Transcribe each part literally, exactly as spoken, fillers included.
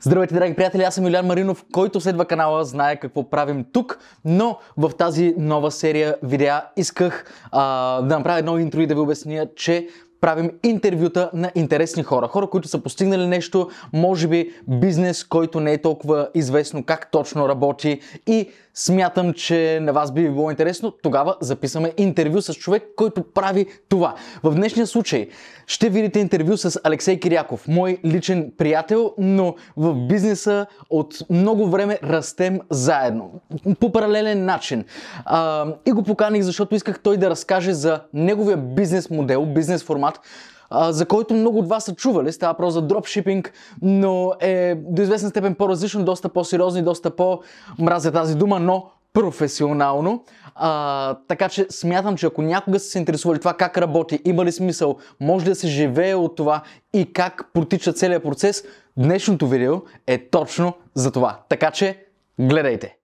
Здравейте, драги приятели, аз съм Юлиан Маринов, който следва канала, знае какво правим тук, но в тази нова серия видеа исках а, да направя едно интро и да ви обясня, че правим интервюта на интересни хора. Хора, които са постигнали нещо, може би бизнес, който не е толкова известно как точно работи и смятам, че на вас би било интересно. Тогава записваме интервю с човек, който прави това. В днешния случай ще видите интервю с Алексей Киряков, мой личен приятел, но в бизнеса от много време растем заедно. По паралелен начин. А, и го поканих, защото исках той да разкаже за неговия бизнес модел, бизнес формат, за който много от вас са чували. Става просто за дропшипинг, но е до известна степен по-различно, доста по-сериозно и доста по-мразя тази дума, но професионално. А, така че смятам, че ако някога са се интересували това как работи, има ли смисъл, може ли да се живее от това и как протича целият процес, днешното видео е точно за това. Така че гледайте!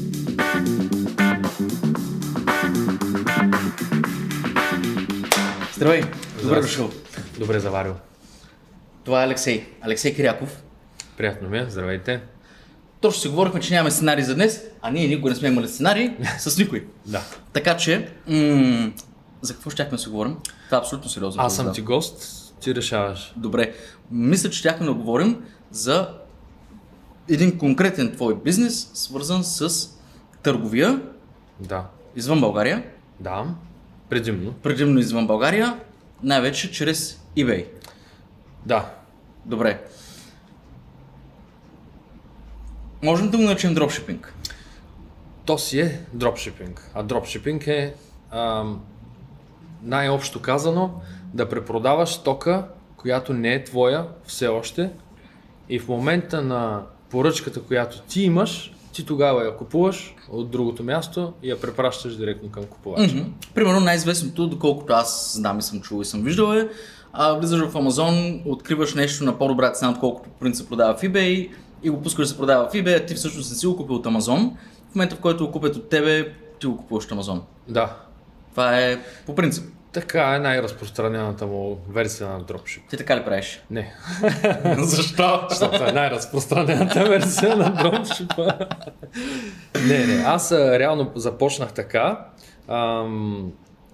Здравей! Добре дошъл! Добре заварил. Това е Алексей. Алексей Киряков. Приятно ми е, здравейте. Точно си говорихме, че нямаме сценарий за днес, а ние никога не сме имали сценарий с никой. Да. Така че, м- за какво щяхме да си говорим? Това е абсолютно сериозно. Аз съм ти гост, ти решаваш. Добре. Мисля, че щяхме да говорим за един конкретен твой бизнес, свързан с търговия. Да. Извън България. Да, предимно. Предимно извън България, най-вече чрез eBay. Да. Добре. Можем да го наречем дропшипинг? То си е дропшипинг. А дропшипинг е ам, най-общо казано да препродаваш стока, която не е твоя все още и в момента на поръчката, която ти имаш, ти тогава я купуваш от другото място и я препращаш директно към купувача. Mm-hmm. Примерно най-известното, доколкото аз знам и съм чул и съм виждал е, а, влизаш в Амазон, откриваш нещо на по-добра цена, отколкото по принцип продава в eBay и го пускаш да се продава в eBay, а ти всъщност не си го купил от Амазон. В момента, в който го купят от тебе, ти го купуваш от Амазон. Да. Това е по принцип. Така е най-разпространената му версия на дропшип. Ти така ли правиш? Не. Защо? Защото е най-разпространената версия на дропшипа. не, не, аз а, реално започнах така, ам,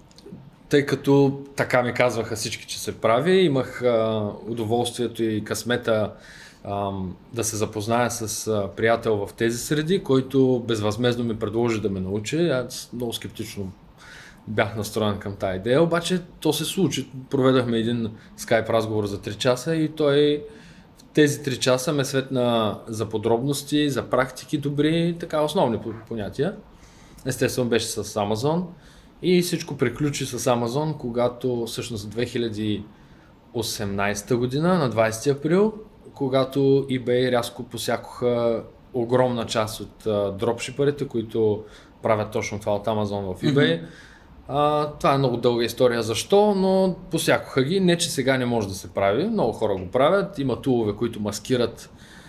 тъй като така ми казваха всички, че се прави. Имах а, удоволствието и късмета ам, да се запозная с а, приятел в тези среди, който безвъзмездно ми предложи да ме научи. Аз много скептично бях настроен към тази идея, обаче то се случи. Проведахме един скайп разговор за три часа и той в тези три часа ме светна за подробности, за практики добри, така основни понятия. Естествено беше с Amazon и всичко приключи с Amazon, когато всъщност две хиляди и осемнадесета година, на двадесети април, когато eBay рязко посякоха огромна част от а, дропшиперите, които правят точно това от Amazon в eBay. Mm-hmm. А, това е много дълга история защо, но посякоха ги. Не, че сега не може да се прави, много хора го правят, има тулове, които маскират.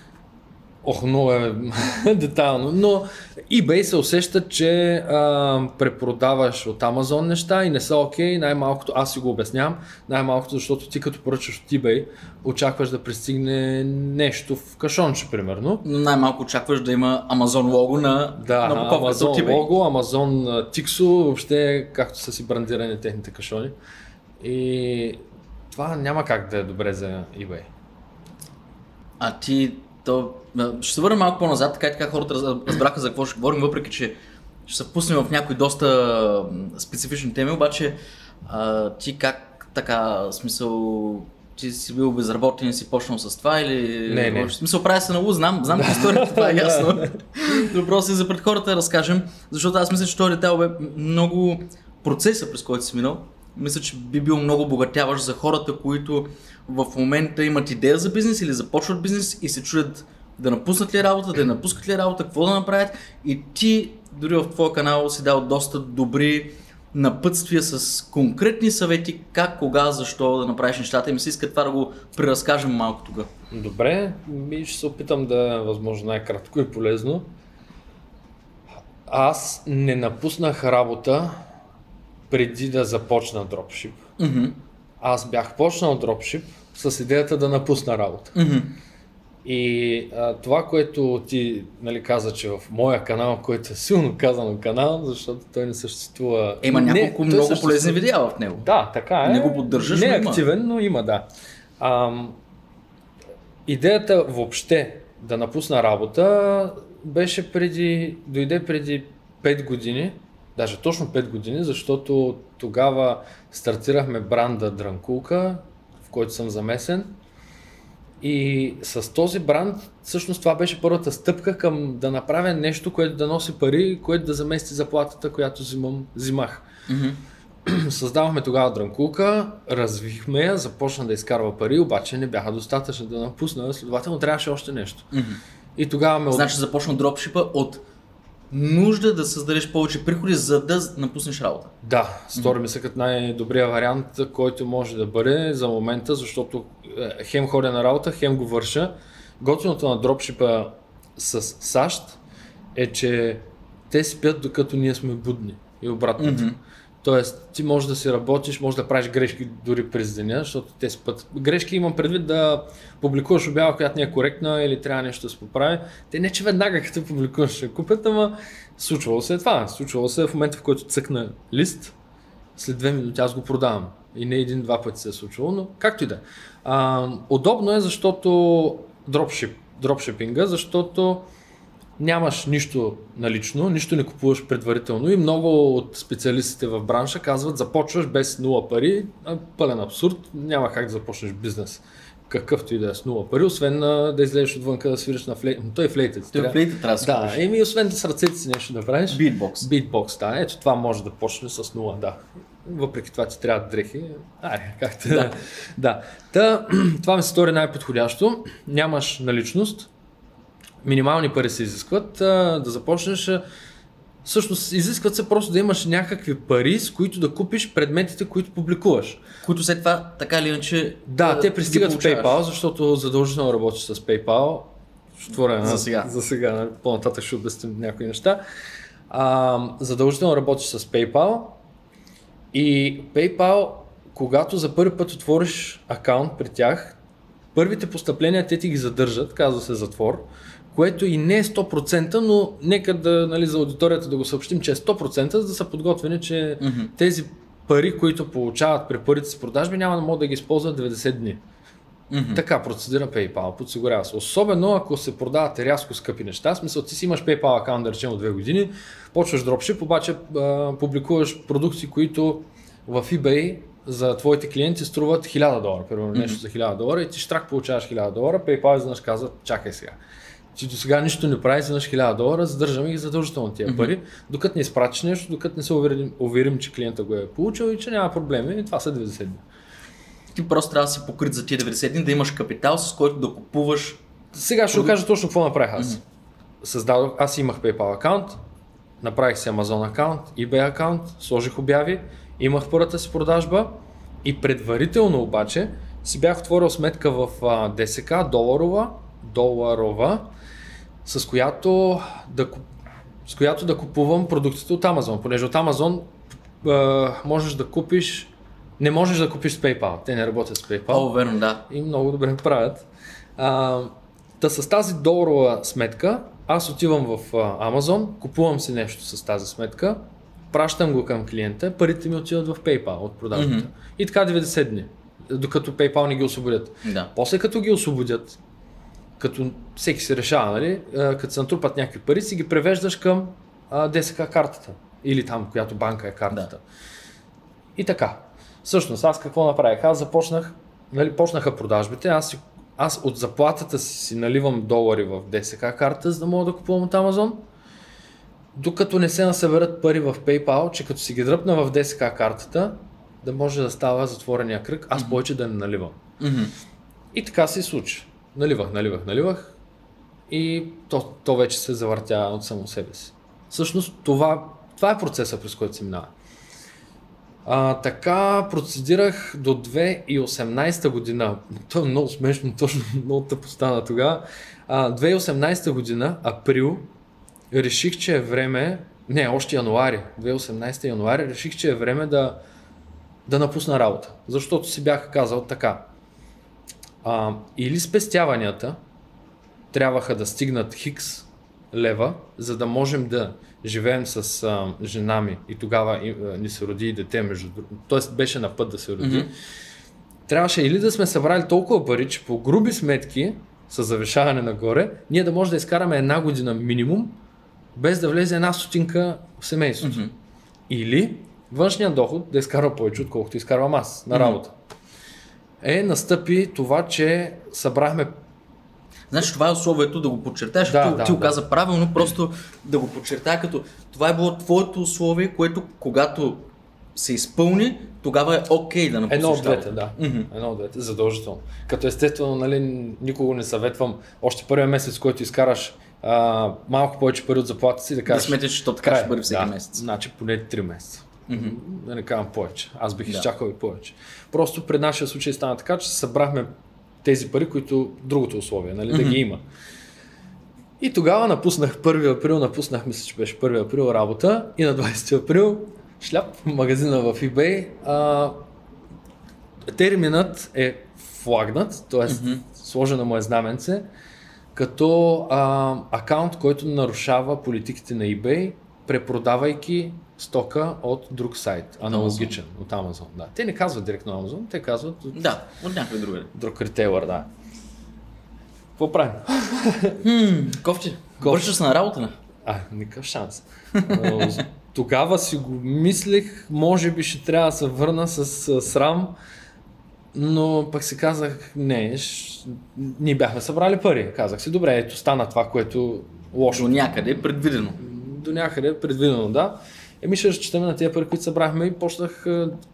Ох, много е детайлно, но eBay се усеща, че а, препродаваш от Amazon неща и не са окей, най-малкото, аз си го обяснявам, най-малкото, защото ти като поръчаш от eBay, очакваш да пристигне нещо в кашонче, примерно. Но най-малко очакваш да има Amazon лого на, да, на буковката от eBay. Amazon лого, Amazon Tixo, въобще както са си брандирани техните кашони. И това няма как да е добре за eBay. А ти, то... Ще се върнем малко по-назад, така и така хората разбраха за какво ще говорим, въпреки че ще се впуснем в някои доста специфични теми, обаче а, ти как така, в смисъл, ти си бил безработен и си почнал с това или... Не, не. В смисъл, прави се много, знам, знам историята, това е ясно. Добро си за пред хората да разкажем, защото аз мисля, че този детайл бе много процеса, през който си минал. Мисля, че би бил много обогатяващ за хората, които в момента имат идея за бизнес или започват бизнес и се чудят да напуснат ли работа, да не напускат ли работа, какво да направят, и ти дори в твоя канал си дал доста добри напътствия с конкретни съвети как, кога, защо да направиш нещата и ми се иска това да го преразкажем малко тук. Добре, и ще се опитам да е възможно най-кратко и полезно. Аз не напуснах работа преди да започна дропшип. Mm-hmm. Аз бях почнал дропшип с идеята да напусна работа. Mm-hmm. И а, това, което ти, нали, каза, че в моя канал, който е силно казано канал, защото той не съществува... Има няколко не, много съществува... полезни видеа в него. Да, така е. Не го поддържаш, не но е има. активен, но има, да. Ам, идеята въобще да напусна работа беше преди, дойде преди пет години, даже точно пет години, защото тогава стартирахме бранда Дрънкулка, в който съм замесен. И с този бранд, всъщност това беше първата стъпка към да направя нещо, което да носи пари, което да замести заплатата, която взимам, взимах. Mm-hmm. Създавахме тогава Дрънкулка, развихме я, започна да изкарва пари, обаче не бяха достатъчно да напусна, следователно трябваше още нещо. Mm-hmm. И тогава ме... Значи започна дропшипа от нужда да създадеш повече приходи, за да напуснеш работа. Да, стори ми се като най-добрия вариант, който може да бъде за момента, защото хем ходя на работа, хем го върша. Готиното на дропшипа с САЩ е, че те спят докато ние сме будни и обратното. Mm-hmm. Тоест, ти можеш да си работиш, можеш да правиш грешки дори през деня, защото те спят. Грешки имам предвид да публикуваш обява, която не е коректна или трябва нещо да се поправи. Те не че веднага като публикуваш ще купят, ама случвало се е това. Случвало се е в момента, в който цъкна лист, след две минути аз го продавам. И не един-два пъти се е случвало, но както и да. А, удобно е, защото дропшип, дропшипинга, защото нямаш нищо налично, нищо не купуваш предварително и много от специалистите в бранша казват, започваш без нула пари, пълен абсурд, няма как да започнеш бизнес. Какъвто и да е с нула пари, освен да излезеш отвънка да свириш на флейт. Той е флейтът. Той е флейтът, трябва да се Да, еми освен да с ръцете си нещо да правиш. Битбокс. Битбокс, да. Ето това може да почне с нула, да. Въпреки това ти трябва дрехи. Аре, както да. Да. Та, това ми се стори най-подходящо. Нямаш наличност. Минимални пари се изискват. А, да започнеш. Всъщност изискват се просто да имаш някакви пари, с които да купиш предметите, които публикуваш. Които след това така или иначе. Да, да те пристигат в PayPal, защото задължително работиш с PayPal. Ще творя, за сега. За сега, по-нататък ще обясним някои неща. А, задължително работиш с PayPal и PayPal, когато за първи път отвориш акаунт при тях, първите постъпления те ти ги задържат, казва се затвор, което и не е сто процента, но нека да, нали, за аудиторията да го съобщим, че е сто процента, за да са подготвени, че mm-hmm. тези пари, които получават при първите си продажби, няма да могат да ги използват деветдесет дни. Mm-hmm. Така процедира PayPal, подсигурява се. Особено ако се продават рязко скъпи неща, в смисъл ти си имаш PayPal акаунт, да речем от две години, почваш дропшип, обаче а, публикуваш продукти, които в eBay за твоите клиенти струват хиляда долара, примерно mm-hmm. нещо за хиляда долара и ти штрак получаваш хиляда долара, PayPal изведнъж казва, чакай сега. Че до сега нищо не прави, изведнъж хиляда долара, задържаме ги задължително тия mm-hmm. пари, докато не изпратиш нещо, докато не се уверим, уверим, че клиента го е получил и че няма проблеми, и това са деветдесет дни. Ти просто трябва да си покрит за тия деветдесет дни, да имаш капитал, с който да купуваш. Сега ще го кажа точно какво направих аз. Mm-hmm. Създадох, аз имах PayPal акаунт, направих си Amazon акаунт, eBay акаунт, сложих обяви, имах първата си продажба и предварително обаче си бях отворил сметка в а, ДСК, доларова, доларова, с която да, с която да купувам продуктите от Amazon, понеже от Amazon а, можеш да купиш, не можеш да купиш с PayPal, те не работят с PayPal. О, верно, да. И много добре правят. А, та с тази доларова сметка, аз отивам в а, Amazon, купувам си нещо с тази сметка, пращам го към клиента, парите ми отиват в PayPal от продажбата. Mm-hmm. И така деветдесет дни, докато PayPal не ги освободят. Да. После като ги освободят, като всеки се решава, нали, като се натрупат някакви пари, си ги превеждаш към а, ДСК картата или там, която банка е картата. Да. И така. Всъщност, аз какво направих? Аз започнах, нали, почнаха продажбите, аз, аз от заплатата си, си наливам долари в ДСК карта, за да мога да купувам от Amazon, докато не се насъберат пари в PayPal, че като си ги дръпна в ДСК картата, да може да става затворения кръг, аз mm-hmm. повече да не наливам. Mm-hmm. И така се случи. Наливах, наливах, наливах и то, то вече се завъртя от само себе си. Всъщност това, това е процеса, през който се минава. А, така процедирах до две хиляди и осемнадесета година. То е много смешно, точно много тъпо стана тогава. А, две хиляди и осемнадесета година, април, реших, че е време, не, още януари, две хиляди и осемнадесета януари, реших, че е време да, да напусна работа. Защото си бях казал така. А, или спестяванията, трябваха да стигнат хикс лева, за да можем да живеем с а, жена ми и тогава и, а, ни се роди и дете между другото. Тоест беше на път да се роди. Mm-hmm. Трябваше или да сме събрали толкова пари, че по груби сметки, с завишаване нагоре, ние да може да изкараме една година минимум, без да влезе една стотинка в семейството. Mm-hmm. Или външният доход да изкарва повече, отколкото изкарвам аз на работа. Mm-hmm. Е, настъпи това, че събрахме. Значи това е условието да го подчертаеш, да, ти, да, ти го да. каза правилно, просто да го подчертая, като това е било твоето условие, което когато се изпълни, тогава е окей okay да напуснеш. Едно от двете, да. Mm-hmm. Едно от двете, задължително. Като естествено, нали, никого не съветвам, още първия месец, който изкараш а, малко повече пари от заплата си, да кажеш. Да сметиш, че то така ще бъде всеки да, месец. Значи поне три месеца. Mm-hmm. Да не казвам повече. Аз бих да. изчакал и повече. Просто пред нашия случай стана така, че събрахме тези пари, които другото условие, нали, mm-hmm. да ги има. И тогава напуснах първи април, напуснах, мисля, че беше първи април работа и на двайсети април шляп магазина в eBay. А, терминът е флагнат, т.е. Mm-hmm. сложено му е знаменце, като а, акаунт, който нарушава политиките на eBay, препродавайки стока от друг сайт, аналогичен, Amazon. От Amazon. Да. Те не казват директно Amazon, те казват от, да, от някой друг. друг ритейлър, да. Какво правим? Хм, кофти. Вършиш се на работа, не? А, никакъв шанс. Тогава си го мислех, може би ще трябва да се върна с, с срам, но пък си казах, не, ш... ние бяхме събрали пари. Казах си, добре, ето стана това, което лошо. До някъде е предвидено. До някъде е предвидено, да. Еми ще разчитаме на тези пари, които събрахме и почнах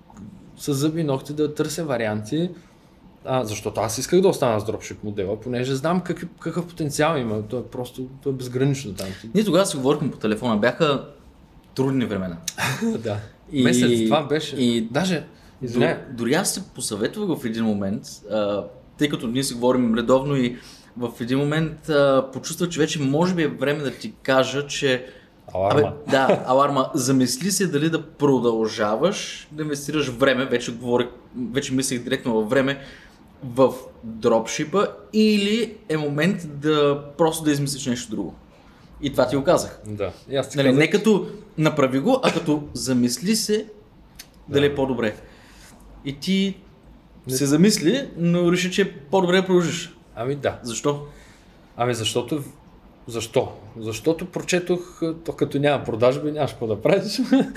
с зъби и ногти да търся варианти. А, защото аз исках да остана с дропшип модела, понеже знам какъв, какъв потенциал има. То е просто то е безгранично там. Ние тогава си говорихме по телефона, бяха трудни времена. Да. И... Месец, това беше. И... Даже, извиня. Дори аз се посъветвах в един момент, а, тъй като ние си говорим редовно и в един момент а, почувствах, че вече може би е време да ти кажа, че Аларма. Абе, да, аларма. Замисли се дали да продължаваш да инвестираш време, вече говорих, вече мислех директно във време, в дропшипа, или е момент да просто да измислиш нещо друго. И това ти го казах. Да. И аз ти нали, казах, не като направи го, а като замисли се дали да. е по-добре. И ти не... се замисли, но реши, че е по-добре да продължиш. Ами да. Защо? Ами защото Защо? Защото прочетох, то като няма продажби, нямаш какво да правиш,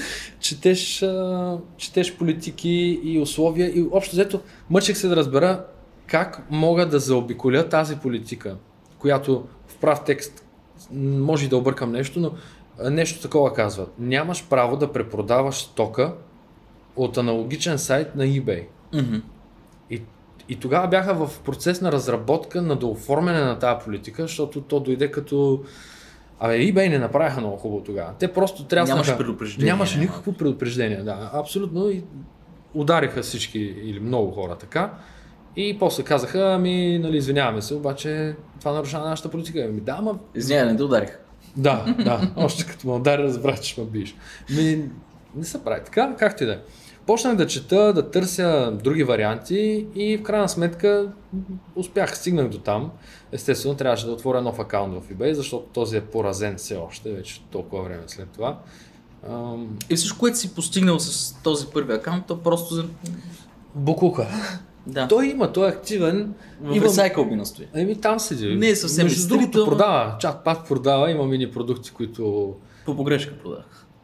четеш, четеш политики и условия и общо взето мъчех се да разбера как мога да заобиколя тази политика, която в прав текст може да объркам нещо, но нещо такова казва. Нямаш право да препродаваш стока от аналогичен сайт на eBay. Mm-hmm. И И тогава бяха в процес на разработка, на дооформяне на тази политика, защото то дойде като... Абе, eBay не направиха много хубаво тогава. Те просто трябваха... Нямаше предупреждение. Нямаше никакво предупреждение, да. Абсолютно. И удариха всички или много хора така. И после казаха, ами, нали, извиняваме се, обаче това нарушава нашата политика. Ами, да, ама... Извинявай, не те ударих. Да, да. Още като ме удари, разбрах, че ще ме биеш. Ми, не се прави така, както и да е. Почнах да чета, да търся други варианти и в крайна сметка успях, стигнах до там. Естествено, трябваше да отворя нов акаунт в eBay, защото този е поразен все още, вече толкова време след това. Ам... И всичко, което си постигнал с този първи акаунт, то просто за... Букука. Да. Той има, той е активен. В ресайкъл би настои. Еми там седи. Не е съвсем между другото продава, чат пак продава, има мини продукти, които... По погрешка продава.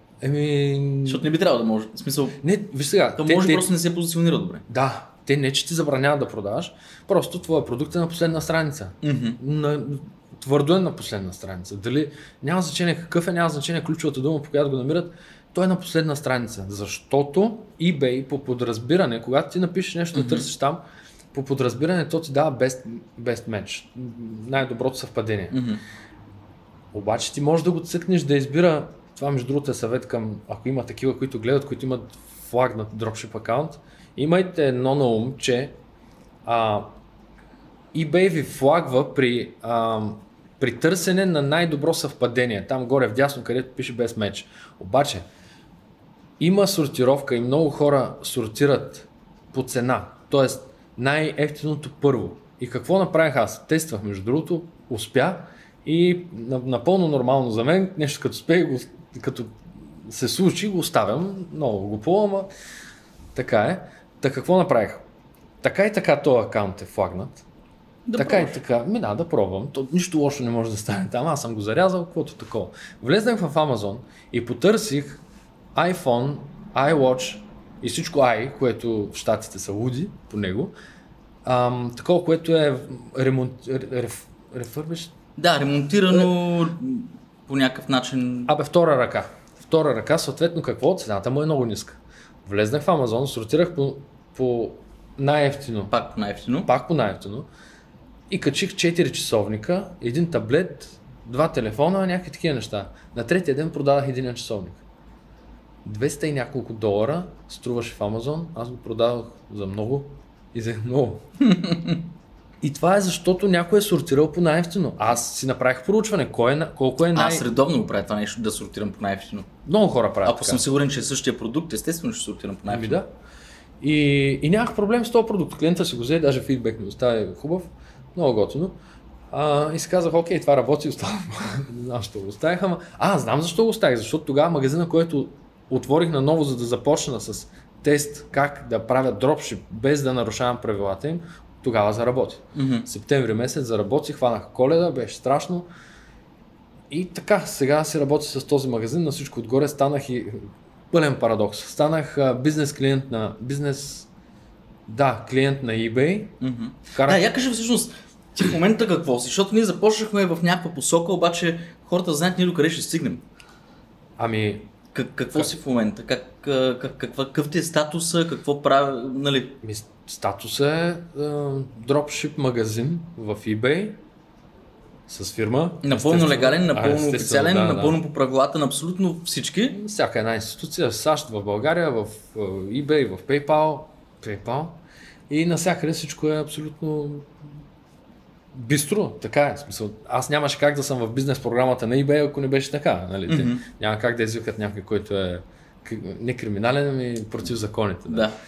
Еми... Защото не би трябвало да може. В смисъл... Не, виж сега. То те, може те... просто не се позиционира добре. Да, те не, че ти забраняват да продаваш, просто твоя продукт е на последна страница. Mm-hmm. На, твърдо е на последна страница. Дали няма значение какъв е, няма значение ключовата дума, по която го намират, той е на последна страница. Защото eBay по подразбиране, когато ти напишеш нещо mm-hmm. да търсиш там, по подразбиране то ти дава best, best match, най-доброто съвпадение. Mm-hmm. Обаче ти можеш да го цъкнеш да избира, това между другото е съвет към, ако има такива, които гледат, които имат флагнат дропшип акаунт, имайте едно на ум, че а, eBay ви флагва при, а, при търсене на най-добро съвпадение, там горе вдясно, където пише best match. Обаче има сортировка и много хора сортират по цена, т.е. най-ефтиното първо. И какво направих аз? Тествах, между другото, успя и напълно нормално за мен, нещо като успех, като се случи, го оставям, много глупо, ама така е. Та какво направих? Така и така този акаунт е флагнат. Да така пробваш. и така, ми да, да пробвам. То, нищо лошо не може да стане там, аз съм го зарязал, каквото такова. Влезнах в Amazon и потърсих iPhone, iWatch и всичко i, което в щатите са луди по него. Ам, такова, което е ремонт... Реф, рефърбиш? Да, ремонтирано по някакъв начин. Абе, втора ръка. Втора ръка, съответно какво? Цената му е много ниска. Влезнах в Amazon, сортирах по, по най-ефтино. Пак по най-ефтино. Пак по най-ефтино. И качих четири часовника, един таблет, два телефона, някакви такива неща. На третия ден продадах един часовник. двеста и няколко долара струваше в Amazon, аз го продавах за много и за много. И това е защото някой е сортирал по най-ефтино. Аз си направих проучване, кой е, колко е най... Аз редовно го правя това нещо, да сортирам по най-ефтино. Много хора правят Ако така. съм сигурен, че е същия продукт, естествено ще сортирам по Ами най-ефтино. да. И, и нямах проблем с този продукт. Клиента си го взе, даже фидбек ми остави хубав, много готино. А, и си казах, окей, това работи, оставам. Не знам защо го оставих, ама... А, знам защо го оставих, защото тогава магазина, който отворих наново, за да започна с тест как да правя дропшип, без да нарушавам правилата им, тогава заработи. Mm-hmm. Септември месец заработи, хванах Коледа, беше страшно. И така, сега си работя с този магазин, на всичко отгоре станах и пълен парадокс. Станах а, бизнес клиент на бизнес, да, клиент на eBay. Mm-hmm. Вкарах... Да, я кажа всъщност, ти в момента какво си, защото ние започнахме в някаква посока, обаче хората знаят ние докъде ще стигнем. Ами, Как, какво Как? си в момента? Как, как, каква, какъв ти е статуса? Какво прави? Нали? ми, статус е дропшип магазин в eBay с фирма. Напълно естествено. легален, А, напълно естествено, официален, да, напълно да. по правилата на абсолютно всички. Всяка една институция в САЩ, в България, в в eBay, в PayPal, PayPal и навсякъде всичко е абсолютно бистро, така е. В смисъл, аз нямаше как да съм в бизнес програмата на eBay, ако не беше така. Нали? Те Мгм. няма как да извикат някой, който е к- не криминален, ами против законите. Да. Да.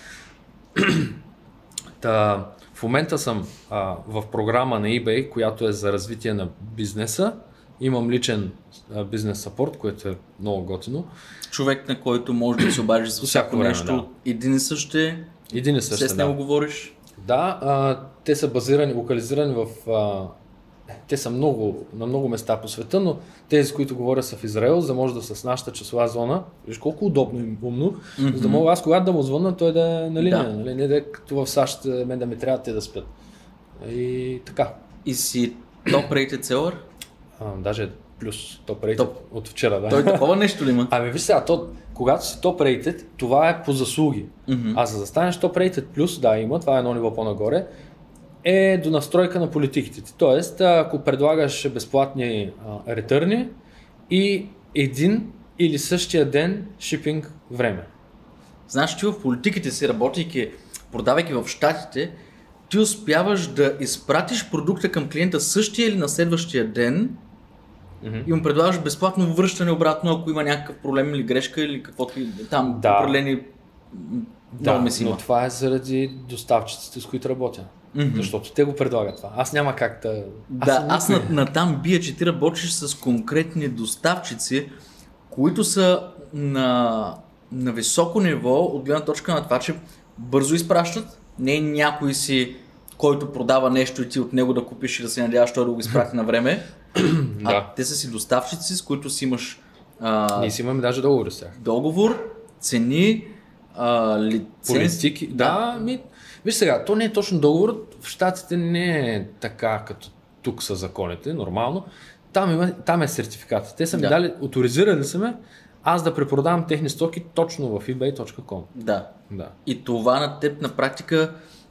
Та, в момента съм а, в програма на eBay, която е за развитие на бизнеса. Имам личен а, бизнес сапорт, което е много готино. Човек, на който може да се обадиш за Всяко всяко време, нещо. да. Един и същ е, Един и все същ, с него да. говориш. Да, а, те са базирани, локализирани в... А, те са много, на много места по света, но тези, с които говоря, са в Израел, за да може да са с нашата часова зона. Виж колко удобно и умно, Мгм. за да мога аз, когато да му звънна, той да е на линия, Да. нали? Не да е като в САЩ, мен да ми трябва те да спят. И така. И си топ rated seller. А, даже плюс топ rated Топ. от вчера, да. Той такова нещо ли има? Ами виж сега, то, когато си топ rated, това е по заслуги. Мгм. А за да станеш топ rated плюс, да има, това е едно ниво по-нагоре, е до настройка на политиките ти. Тоест, ако предлагаш безплатни а, ретърни и един или същия ден шипинг време. Знаеш, ти в политиките си, работейки, продавайки в щатите, ти успяваш да изпратиш продукта към клиента същия или на следващия ден Мгм. и му предлагаш безплатно връщане обратно, ако има някакъв проблем или грешка или каквото и там Да. определени м, Да, много меси но има. това е заради доставчиците, с които работя. Мгм. Защото те го предлагат това. Аз няма как да... Да, съм аз никой. на, на там бия, че ти работиш с конкретни доставчици, които са на, на високо ниво от гледна точка на това, че бързо изпращат. Не е някой си, който продава нещо и ти от него да купиш и да се надяваш той да го изпрати на време. Да. А те са си доставчици, с които си имаш а, Ние си имаме даже договори с тях. договор, цени, а, лиценз. Политики. Да, ми... Виж сега, то не е точно договор. В щатите не е така като тук са законите, нормално. Там, има, там е сертификат. Те са ми Да. дали, оторизирали са ме аз да препродавам техни стоки точно в ebay точка com. Да. Да. И това на теб на практика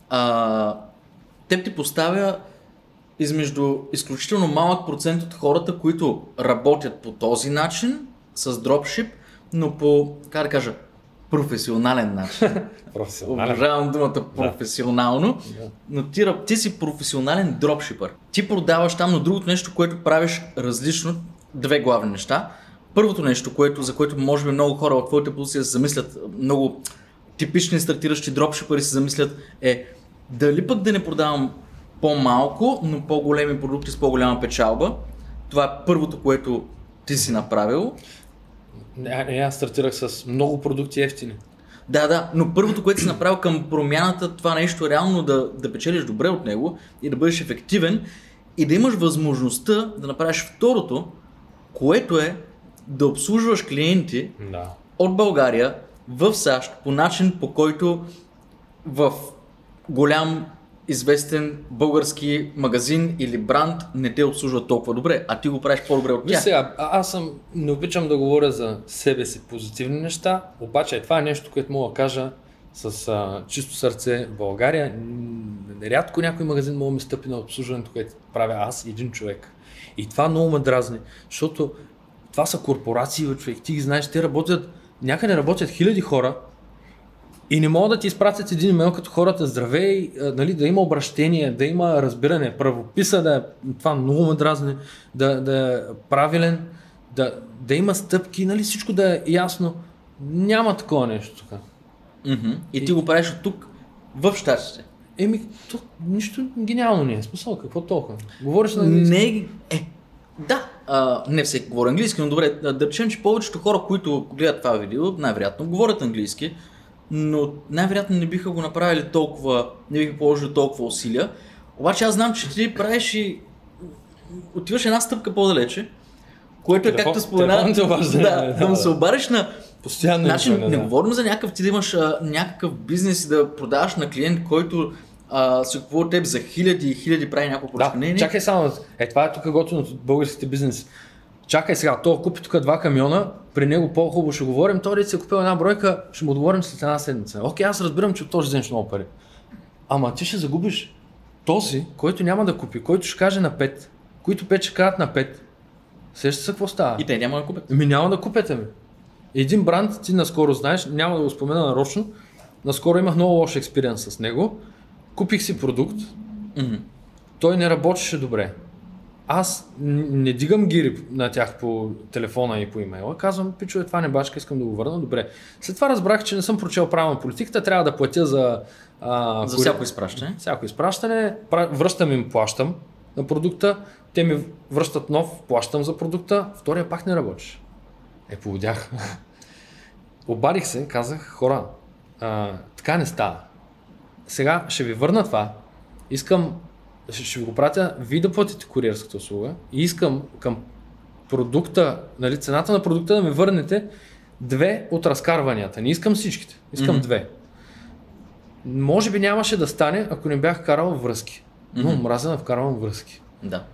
а, теб ти поставя измежду изключително малък процент от хората, които работят по този начин с дропшип, но по, как да кажа, професионален начин. Професионален. Обожавам думата професионално, Да. но ти, раб- ти си професионален дропшипър. Ти продаваш там, но другото нещо, което правиш различно, две главни неща. Първото нещо, което, за което може би много хора от твоята позиция се замислят, много типични стартиращи дропшипъри се замислят, е дали пък да не продавам по-малко, но по-големи продукти с по-голяма печалба. Това е първото, което ти си направил. Не, не, аз стартирах с много продукти ефтини. Да, да, но първото, което си направил към промяната, това нещо реално да, да печелиш добре от него и да бъдеш ефективен и да имаш възможността да направиш второто, което е да обслужваш клиенти Да. от България в САЩ по начин, по който в голям известен български магазин или бранд не те обслужва толкова добре, а ти го правиш по-добре от Виж тях. сега, а- аз съм, не обичам да говоря за себе си позитивни неща, обаче това е нещо, което мога да кажа с а, чисто сърце в България. Н- Рядко някой магазин мога да ми стъпи на обслужването, което правя аз един човек. И това много ме дразни, защото това са корпорации, бе, човек, ти ги знаеш, те работят, някъде работят хиляди хора и не могат да ти изпратят един имейл като хората здравей, а, нали, да има обращение, да има разбиране, правописа да е, това много ме дразни, да, да е правилен, да, да има стъпки, нали, всичко да е ясно. Няма такова нещо тук. Мгм. И ти го правиш от тук в Щатите. Еми, то, нищо гениално не е. Смисъл, какво толкова? Говориш на английски? Не, е, да, а, не всеки говори английски, но добре, да да речем, че повечето хора, които гледат това видео, най-вероятно говорят английски, но най-вероятно не биха го направили толкова, не биха положили толкова усилия. Обаче аз знам, че ти правиш и отиваш една стъпка по-далече, което е Телефон- както спомена, телефон те обажда. да, Да, да му да. се обадиш на Постоянно Значи, идване, не да. говорим за някакъв, ти да имаш а, някакъв бизнес и да продаваш на клиент, който а, се купува от теб за хиляди и хиляди прави няколко поръчки. Да, Не, не. чакай само. Е, това е тук готиното от българските бизнеси. Чакай сега, той купи тук два камиона, при него по-хубаво ще говорим, той да си е купил една бройка, ще му отговорим след една седмица. Окей, аз разбирам, че от този ден ще много пари. Ама ти ще загубиш този, който няма да купи, който ще каже на пет, които пет ще кажат на пет. Сещаш се какво става? И те няма да купят. Ами няма да купете ми. Един бранд, ти наскоро знаеш, няма да го спомена нарочно, наскоро имах много лош експириенс с него, купих си продукт, Мгм. той не работеше добре. Аз н- не дигам гири на тях по телефона и по имейла, казвам, пичове, това не бачка, искам да го върна, добре. След това разбрах, че не съм прочел правилно политиката, трябва да платя за... А, За кори- всяко изпращане. всяко изпращане, пра- връщам им, плащам на продукта, те ми връщат нов, плащам за продукта, втория пак не работеше. Е, поводях. Обадих се, казах, хора, а, така не става. Сега ще ви върна това, искам, ще, ще ви го пратя, вие да платите куриерската услуга и искам към продукта, нали, цената на продукта да ми върнете две от разкарванията. Не искам всичките, искам Мгм. две. Може би нямаше да стане, ако не бях карал връзки. Но Мгм. мразя да вкарвам връзки. Да.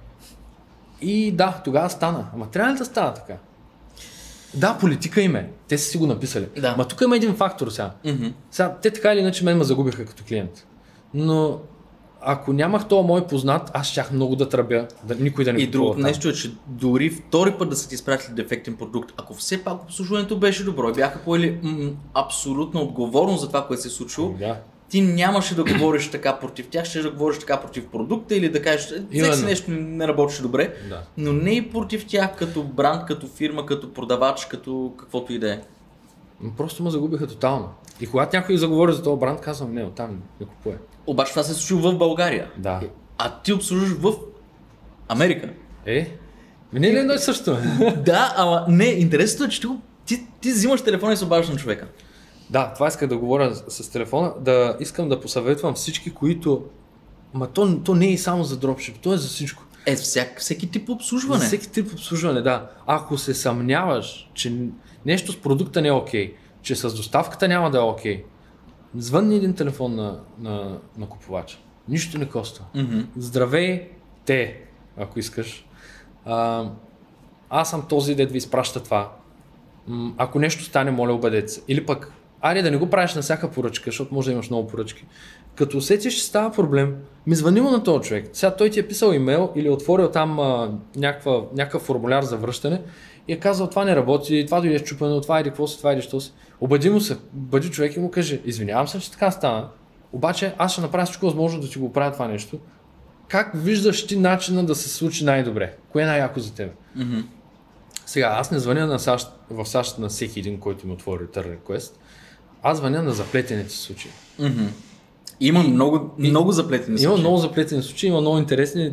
И да, тогава стана. Ама трябва ли да стана така? Да, политика им е. Те са си го написали. Да. Ма тук има един фактор сега. Мгм. Сега, те така или иначе мен ме загубиха като клиент. Но ако нямах този мой познат, аз щях много да тръбя, да, никой да не И купува другото там. нещо е, че дори втори път да са ти изпратили дефектен продукт, ако все пак обслужването беше добро и бяха поели м- абсолютно отговорност за това, което се е случило, Да. ти нямаше да говориш така против тях, ще да говориш така против продукта или да кажеш, взех си Именно. нещо не работеше добре, Да. но не и против тях като бранд, като фирма, като продавач, като каквото и да е. М, Просто ме загубиха тотално. И когато някой заговори за този бранд, казвам, не, оттам не купуе. Обаче това се случи в България. Да. А ти обслужваш в Америка. Е, ми не е ли едно и също? Да, ама не, интересното е, че ти, го- ти, ти взимаш телефона и се обаждаш на човека. Да, това исках да говоря с, с телефона, да искам да посъветвам всички, които... Ма то, то не е и само за дропшип, то е за всичко. Е, всяк, всеки тип обслужване. За всеки тип обслужване, да. Ако се съмняваш, че нещо с продукта не е окей, че с доставката няма да е окей, звънни един телефон на, на, на купувача. Нищо не коства. Мгм. Здравей, те, ако искаш. А, аз съм този, дед ви изпраща това. М, Ако нещо стане, моля, обадете се. Или пък, айде да не го правиш на всяка поръчка, защото може да имаш много поръчки. Като усетиш, че става проблем, ми звъни му на този човек. Сега той ти е писал имейл или е отворил там а, някаква, някакъв формуляр за връщане и е казал, това не работи, това дойде счупено, това иди какво си, това иди що си. Обади му се, бъди човек и му каже, извинявам се, че така стана, обаче аз ще направя всичко възможно да ти го правя това нещо. Как виждаш ти начина да се случи най-добре? Кое е най-яко за теб? Мгм. Сега, аз не звъня на САЩ, в САЩ на всеки един, който ми отвори Return Request. Аз звъня на заплетените случаи. Мгм. Има много, много заплетени случаи. Има много заплетени случаи, има много интересни.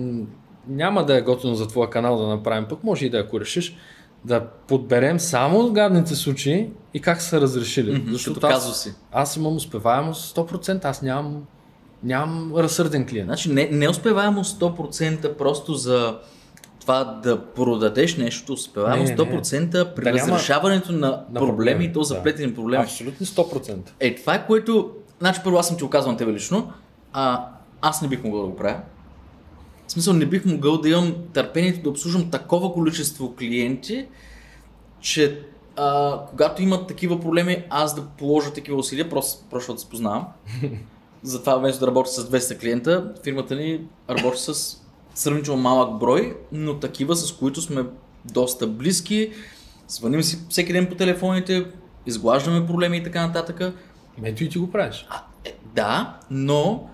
Няма да е готино за твоя канал да направим, пък може и да, ако решиш, да подберем само гадните случаи и как са разрешили. Mm-hmm, защото аз, си. аз имам успеваемост сто процента, аз нямам, нямам разсърден клиент. Значи не, не успеваемост сто процента просто за това да продадеш нещо, успеваемост сто процента при да разрешаването няма... на, на проблеми и то заплетени да. проблеми. Абсолютно сто процента. Е, това е което... Значи първо аз съм ти оказвал на тебе лично, а аз не бих могъл да го правя. В смисъл не бих могъл да имам търпението да обслужвам такова количество клиенти, че а, когато имат такива проблеми, аз да положа такива усилия, просто, просто да се познавам. Затова вместо да работя с двеста клиента, фирмата ни работи с сравнително малък брой, но такива, с които сме доста близки, звъним си всеки ден по телефоните, изглаждаме проблеми и така нататък. Ето и ти го правиш. А, е, да, но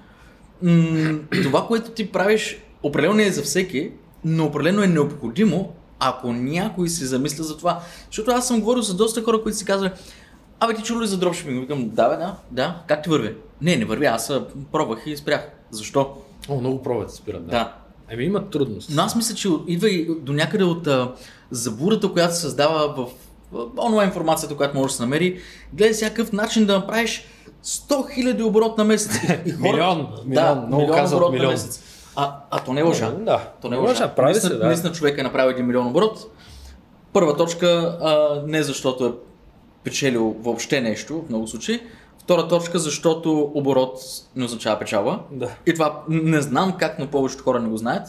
м- това, което ти правиш, определено не е за всеки, но определено е необходимо, ако някой се замисля за това. Защото аз съм говорил с доста хора, които си казвали, абе ти чул ли за дропшипинг? Викам, да бе, да, да, как ти върви? Не, не върви, аз пробвах и спрях. Защо? О, много пробват да спират, да. Да. Еми имат трудности. Но аз мисля, че идва и до някъде от а, забурата, която се създава в, в онлайн информацията, която може да се намери. Гледай всякакъв начин да направиш сто хиляди оборот на месец. И хора... милион, милион, да, много милион казват оборот милион. на месец. А, а то не е лъжа. Да, то не е лъжа. лъжа. Прави наистина, се, да. наистина човек е направил един милион оборот. Първа точка, а, не защото е печелил въобще нещо, в много случаи. Втора точка, защото оборот не означава печалба. Да. И това не знам как, но повечето хора не го знаят.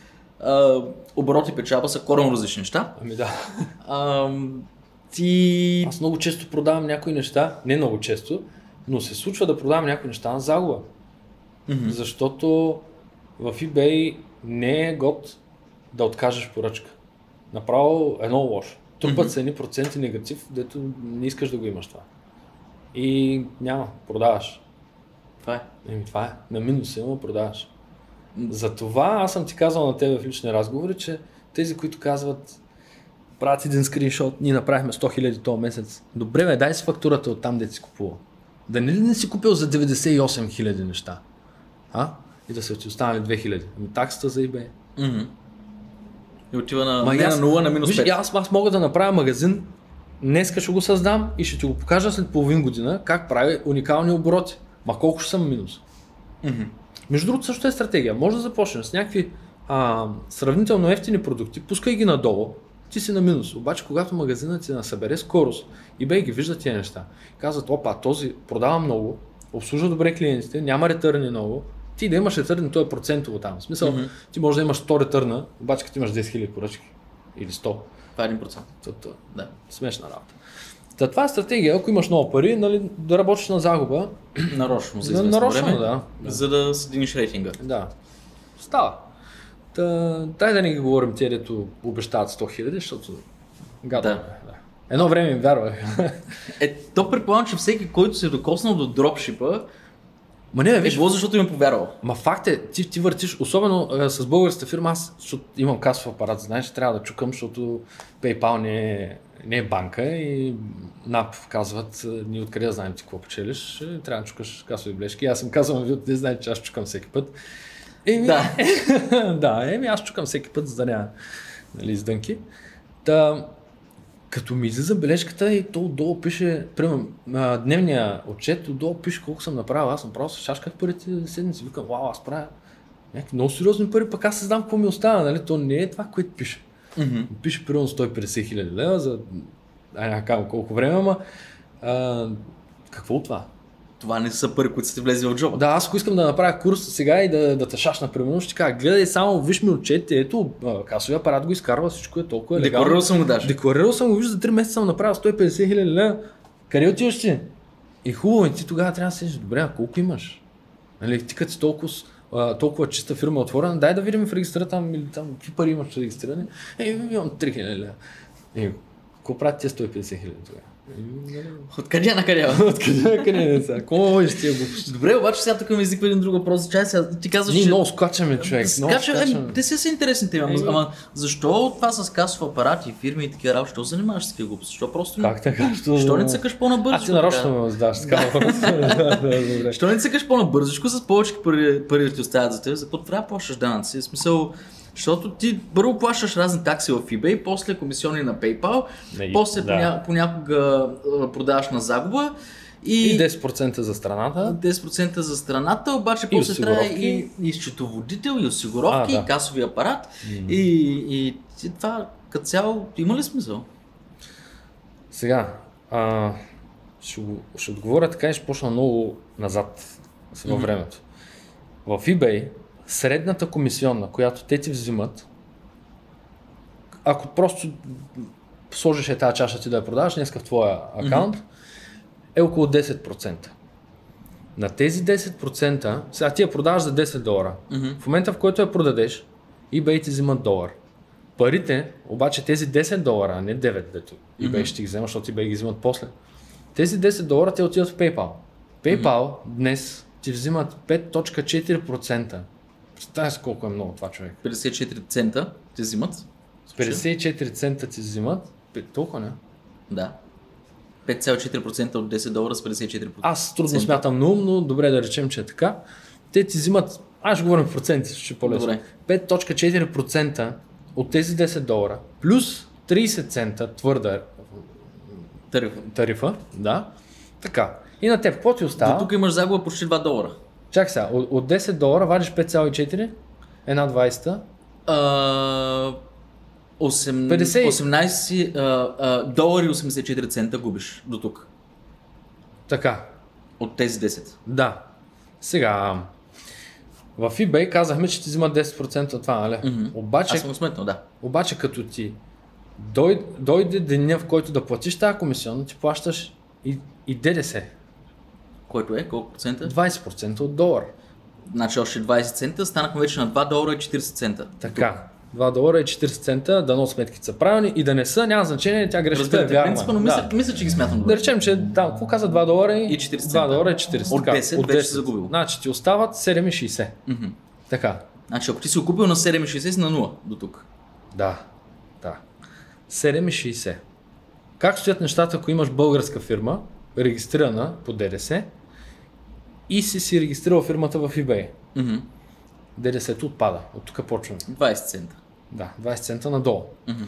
Uh, оборот и печалба са коренно различни неща. Ами да. Uh, ти... Аз много често продавам някои неща, не много често, но се случва да продавам някои неща на загуба. Mm-hmm. Защото в eBay не е год да откажеш поръчка. Направо едно лошо. Трупат mm-hmm. се едни проценти негатив, дето не искаш да го имаш това. И няма, продаваш. Това е. Еми това е. На минус има, продаваш. Затова аз съм ти казал на тебе в лични разговори, че тези, които казват правят един скриншот, ние направихме сто хиляди този месец. Добре бе, дай си фактурата от там, де си купува. Да не ли не си купил за деветдесет и осем хиляди неща? А? И да са ти останали две хиляди. Ами таксата за eBay. Mm-hmm. И отива на, Ма не аз, на нула, на минус виж, пет. Аз, аз мога да направя магазин, днеска ще го създам и ще ти го покажа след половин година как прави уникални обороти. Ма колко ще съм минус? Mm-hmm. Между другото също е стратегия. Може да започнеш с някакви а, сравнително ефтини продукти, пускай ги надолу, ти си на минус. Обаче когато магазинът ти насъбере скорост, eBay ги вижда тия неща. Казват, опа, този продава много, обслужва добре клиентите, няма ретърни много, ти да имаш ретърни, то е процентово там. В смисъл, mm-hmm. ти можеш да имаш сто ретърна, обаче като имаш десет хиляди поръчки или сто. Това е един процент. Да, смешна работа. Та, това е стратегия, ако имаш много пари, нали, да работиш на загуба. Нарочно за на, известно нарочно, време, да. за да сдигнеш рейтинга. Да. Става. Та, дай да не ги говорим те, дето обещават сто хиляди, защото гадно. Да. Да. Едно време им вярвах. Е, то предполагам, че всеки, който се е докоснал до дропшипа, Ма не, е виж, било, защото им е повярвал. ма факт е, ти, ти въртиш, особено а, с българската фирма, аз защото имам касов апарат, знаеш, трябва да чукам, защото PayPal не е, не е банка и НАП казват, ние откъде да знаем ти какво печелиш, трябва да чукаш касови блешки. Аз им казвам, вие не знаете, че аз чукам всеки път. Еми, Да. да, еми аз чукам всеки път, за да няма, нали, издънки. Та, като ми излиза бележката и то отдолу пише, примерно, дневния отчет, отдолу пише колко съм направил, аз съм просто шашках парите седмици, викам, вау, аз правя някакви много сериозни пари, пък аз се знам какво ми остава, нали, то не е това, което пише. Mm-hmm. Пише примерно сто и петдесет хиляди лева за, ай, няма казвам колко време, ама а, какво от това? Това не са пари, които са ти влезли в джоба. Да, аз ако искам да направя курс сега и да, да те шашна, примерно, ще кажа, гледай само, виж ми отчетите, ето, касовия апарат го изкарва, всичко е толкова легално. Декларирал съм го даже. Декларирал съм го, виж, за три месеца съм направил сто и петдесет хиляди лева. Къде отиваш ти? И хубаво, и ти тогава трябва да седиш, добре, а колко имаш? Нали, ти като си толкова, толкова чиста фирма отворена, дай да видим в регистъра там, или там, какви пари имаш регистрирани. Е, имам три хиляди лева. И какво правят тия сто и петдесет хиляди тогава? Откъде на къде? Откъде на къде не са? Какво ще тия глупости? Добре, обаче сега тук ми изниква един друг въпрос. Чай сега, ти казваш, Ние че... много скачаме, човек. Много Скача, ами, скачаме. те си са интересни теми, ама, ама защо това с касов апарат и фирми и такива работи, що се занимаваш с такива глупости? Защо просто... Как така? Що, Що не цъкаш по-набързо? Аз ти нарочно ме задаваш с така. Що не цъкаш по-набързичко, с повече пари, пари да ти оставят за теб, за какво трябва да плащаш данъци? В смисъл, защото ти първо плащаш разни такси в eBay, после комисиони на PayPal, Не, после да. поня, понякога а, продаваш на загуба и, И десет процента за страната. десет процента за страната, обаче И после трябва осигуровки. и, и счетоводител, и осигуровки, А, да. и касови апарат. М. И, и, и това като цяло има ли смисъл? Сега, а, ще, го- ще отговоря така и ще почна много назад във Мгм. времето. В eBay средната комисионна, която те ти взимат, ако просто сложиш е тази чаша ти да я продаваш днеска в твоя акаунт, е около десет процента. На тези десет процента, сега ти я продаваш за десет долара. Мгм. В момента, в който я продадеш, eBay ти взимат долар. Парите, обаче тези десет долара, а не девет, дето eBay Мгм. ще ги взема, защото eBay ги взимат после. Тези десет долара те отиват в PayPal. PayPal днес ти взимат пет цяло четири процента. Представяш си колко е много това, човек. петдесет и четири цента ти взимат. петдесет и четири цента ти взимат, пе- толкова не. Да. пет цяло четири процента от десет долара с петдесет и четири процента. Аз трудно Цента. смятам на ум, но добре да речем, че е така. Те ти взимат, аз ще говорим в проценти, ще е по-лесно. Добре. пет цяло четири процента от тези десет долара, плюс трийсет цента твърда Тарифа. тарифа, да, така. И на теб, какво ти До остава? тук имаш загуба почти два долара. Чакай сега, от, от десет долара вадиш пет цяло и четири, една двайсета, А, осем- петдесет и- осемнайсет а, а, долари и осемдесет и четири цента губиш до тук. така, От тези десет. да. Сега, в eBay казахме, че ти взимат десет процента от това, нали? Мгм. Обаче, Аз съм го сметнал, да. обаче като ти дой, дойде деня, в който да платиш тази комисионна, ти плащаш и, и ДДС. Който е? Колко процента? двайсет процента от долар. Значи още двайсет цента, станахме вече на два долара и четирийсет цента. Така. два долара и четирийсет цента, дано сметките са правилни и да не са, няма значение, тя грешката е Разбирате вярна. принципа, но мисля, Да. мисля, че ги смятам Да добре. речем, че там, какво каза два долара и, И четирийсет два цента. долара и четирийсет. От така, десет вече си загубил. Значи ти остават седем и шейсет. Мгм. Така. Значи ако ти си го купил на седем и шейсет си на нула до тук. Да. Да. седем и шейсет. Как стоят нещата, ако имаш българска фирма, регистрирана по ДДС и си си регистрирал фирмата в eBay? Мгм. ДДС-то отпада. От тук почваме. двайсет цента. Да, двайсет цента надолу. Мгм.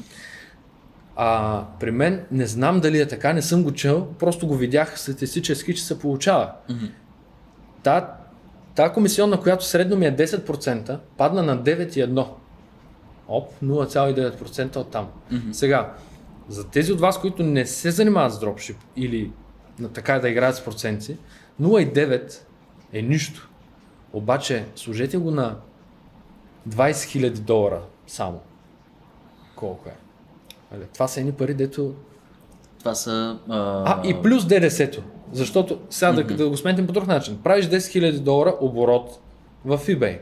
А при мен не знам дали е така, не съм го чел, просто го видях статистически, че се получава. Мгм. Та, та комисионна, която средно ми е десет процента, падна на девет и едно. Оп, нула цяло и девет процента от там. Мгм. Сега, за тези от вас, които не се занимават с дропшип или на така да играят с проценти, нула цяло и девет е нищо. Обаче, сложете го на двайсет хиляди долара само. Колко е? Нали, това са едни пари, дето... Това са... А, А, и плюс ДДС-то. Защото сега Мгм. да, да го сметнем по друг начин. Правиш десет хиляди долара оборот в eBay.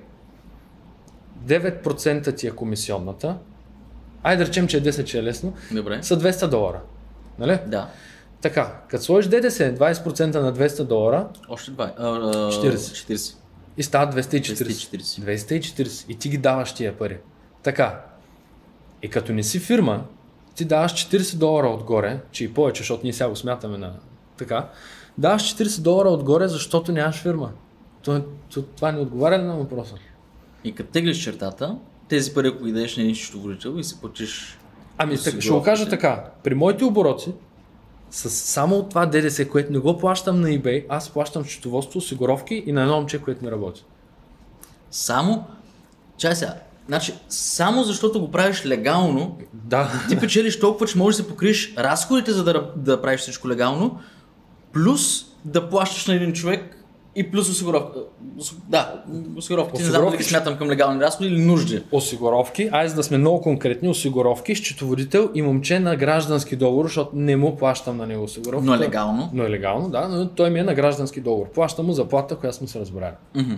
девет процента ти е комисионната. Айде да речем, че е десет, че е лесно. Добре. Са двеста долара. Нали? Да. Така, като сложиш ДДС двайсет процента на двеста долара Още два. А, а, четирийсет. четирийсет. и стават двеста и четирийсет. двеста и четирийсет. двеста и четирийсет. И ти ги даваш тия пари. Така. И като не си фирма, ти даваш четирийсет долара отгоре, че и повече, защото ние сега го смятаме на така. Даваш четирийсет долара отгоре, защото нямаш фирма. То, то, това не отговаря ли на въпроса? И като теглиш чертата, тези пари, ако ги дадеш на един счетоводител и си платиш... Ами, така, ще го осигуровките. кажа така. При моите обороти, с само от това ДДС, което не го плащам на eBay, аз плащам счетоводство, осигуровки и на едно момче, което ми работи. Само... Чай сега. Значи, само защото го правиш легално, Да. ти печелиш толкова, че можеш да се покриеш разходите, за да, да правиш всичко легално, плюс да плащаш на един човек и плюс осигуровка. Ос- Да, осигуровки. Не знам дали Осигуровки ги ще- смятам към легални разходи или нужди. Осигуровки, айде да сме много конкретни, осигуровки, счетоводител и момче на граждански договор, защото не му плащам на него осигуровка. Но е легално. Но е легално, да, но той ми е на граждански договор. Плащам му заплата, която сме се разбрали. Мгм.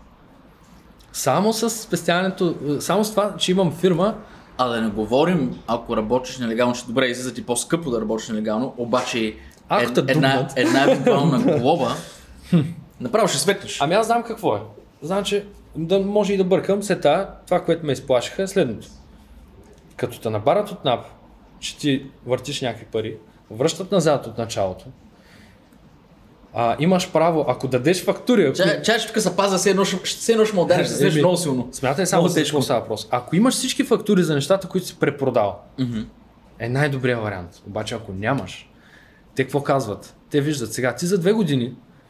Само с спестяването, само с това, че имам фирма, А да не говорим, ако работиш нелегално, че добре излиза ти по-скъпо да работиш нелегално, обаче Ако те една, дубнат. една евентуална глоба, направо ще светнеш. Ами аз знам какво е. Значи, да може и да бъркам, след това, това, което ме изплашиха е следното. Като те набарат от НАП, че ти въртиш някакви пари, връщат назад от началото, а, имаш право, ако дадеш фактури... Ако... Чай, чай, че тук се паза, все едно ще ме удариш, ще се свеш много силно. Смятай само Много за тежко. какво става въпрос. Ако имаш всички фактури за нещата, които си препродал, Мгм. е най-добрият вариант. Обаче ако нямаш, те какво казват? Те виждат сега, ти за две години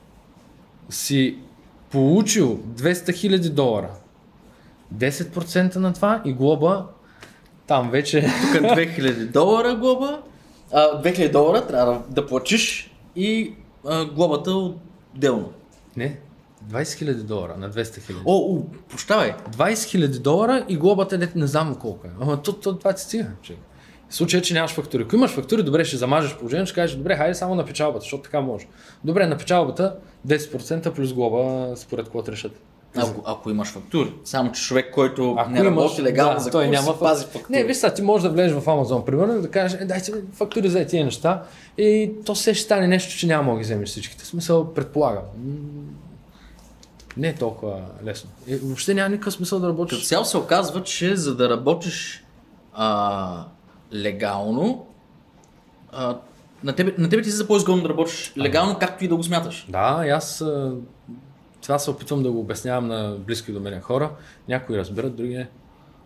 си получил двеста хиляди долара. десет процента на това и глоба там вече... Тук две хиляди долара глоба, а, две хиляди долара трябва да, да платиш и а, глобата отделно. Не, двайсет хиляди долара на двеста хиляди. О, о, прощавай. двайсет хиляди долара и глобата не, не знам колко е. Ама то, то, това ти стига. Човек. В случай, че нямаш фактури. Ако имаш фактури, добре, ще замажеш положението, ще кажеш, добре, хайде само на печалбата, защото така може. Добре, на печалбата десет процента плюс глоба, според какво решат. Ако, ако имаш фактури. Само че човек, който Ако не работи легално да, за той курс, няма си пази фактури. Не, виж сега, ти можеш да влезеш в Амазон, примерно, и да кажеш, е, дайте ми фактури за тези неща и то се ще стане нещо, че няма да ги вземеш всичките. В смисъл, предполагам. М, Не е толкова лесно. Е, въобще няма никакъв смисъл да Като работиш. цяло се оказва, че за да работиш а, легално, а, на тебе, на тебе ти се за по-изгодно да работиш легално, както и да го смяташ. Да, и аз а, това се опитвам да го обяснявам на близки до мен хора. Някои разбират, други не.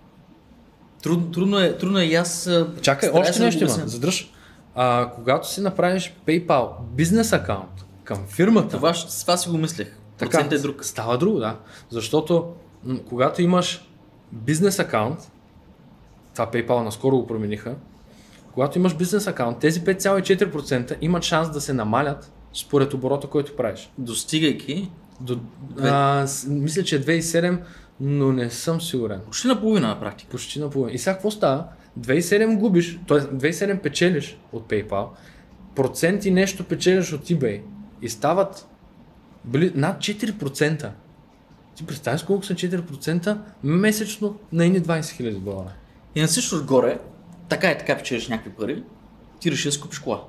Трудно, трудно, е, трудно е и аз... а, Чакай, старая още се да нещо го има. обясня. Задръж. А, когато си направиш PayPal бизнес акаунт към фирмата, Това, с това си го мислех. Процентът е друг. Става друго, да. Защото м- когато имаш бизнес акаунт, това PayPal наскоро го промениха, когато имаш бизнес акаунт, тези пет цяло и четири процента имат шанс да се намалят според оборота, който правиш. Достигайки До, а, с- мисля, че е две цяло и седем, но не съм сигурен. почти наполовина на практика. Почти наполовина. И сега какво става? две цяло и седем губиш, т.е. две цяло и седем печелиш от PayPal, процент и нещо печелиш от eBay и стават били над четири процента. Ти представяш колко са четири процента месечно на едни двайсет хиляди долара. И на всичко отгоре, така и така печелиш някакви пари, ти реши да си купиш кола.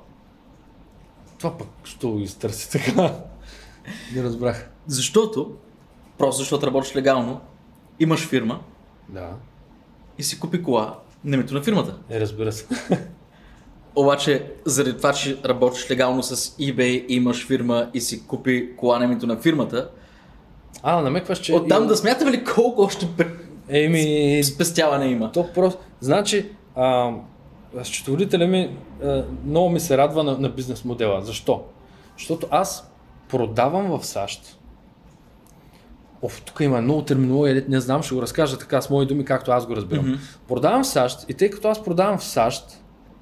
Това пък що го изтърси така? Не разбрах. Защото, просто защото работиш легално, имаш фирма Да. и си купи кола на името на фирмата. Е, разбира се. Обаче, заради това, че работиш легално с eBay, имаш фирма и си купи кола на името на фирмата, А, намекваш, че... оттам да смятаме ли колко още пр- Еми, спестяване има? то просто... Значи, а, счетоводителя ми а, много ми се радва на, на бизнес модела. Защо? Защото аз продавам в САЩ. Оф, тук има много терминология, не знам, ще го разкажа така с мои думи, както аз го разбирам. Мгм. Продавам в САЩ и тъй като аз продавам в САЩ,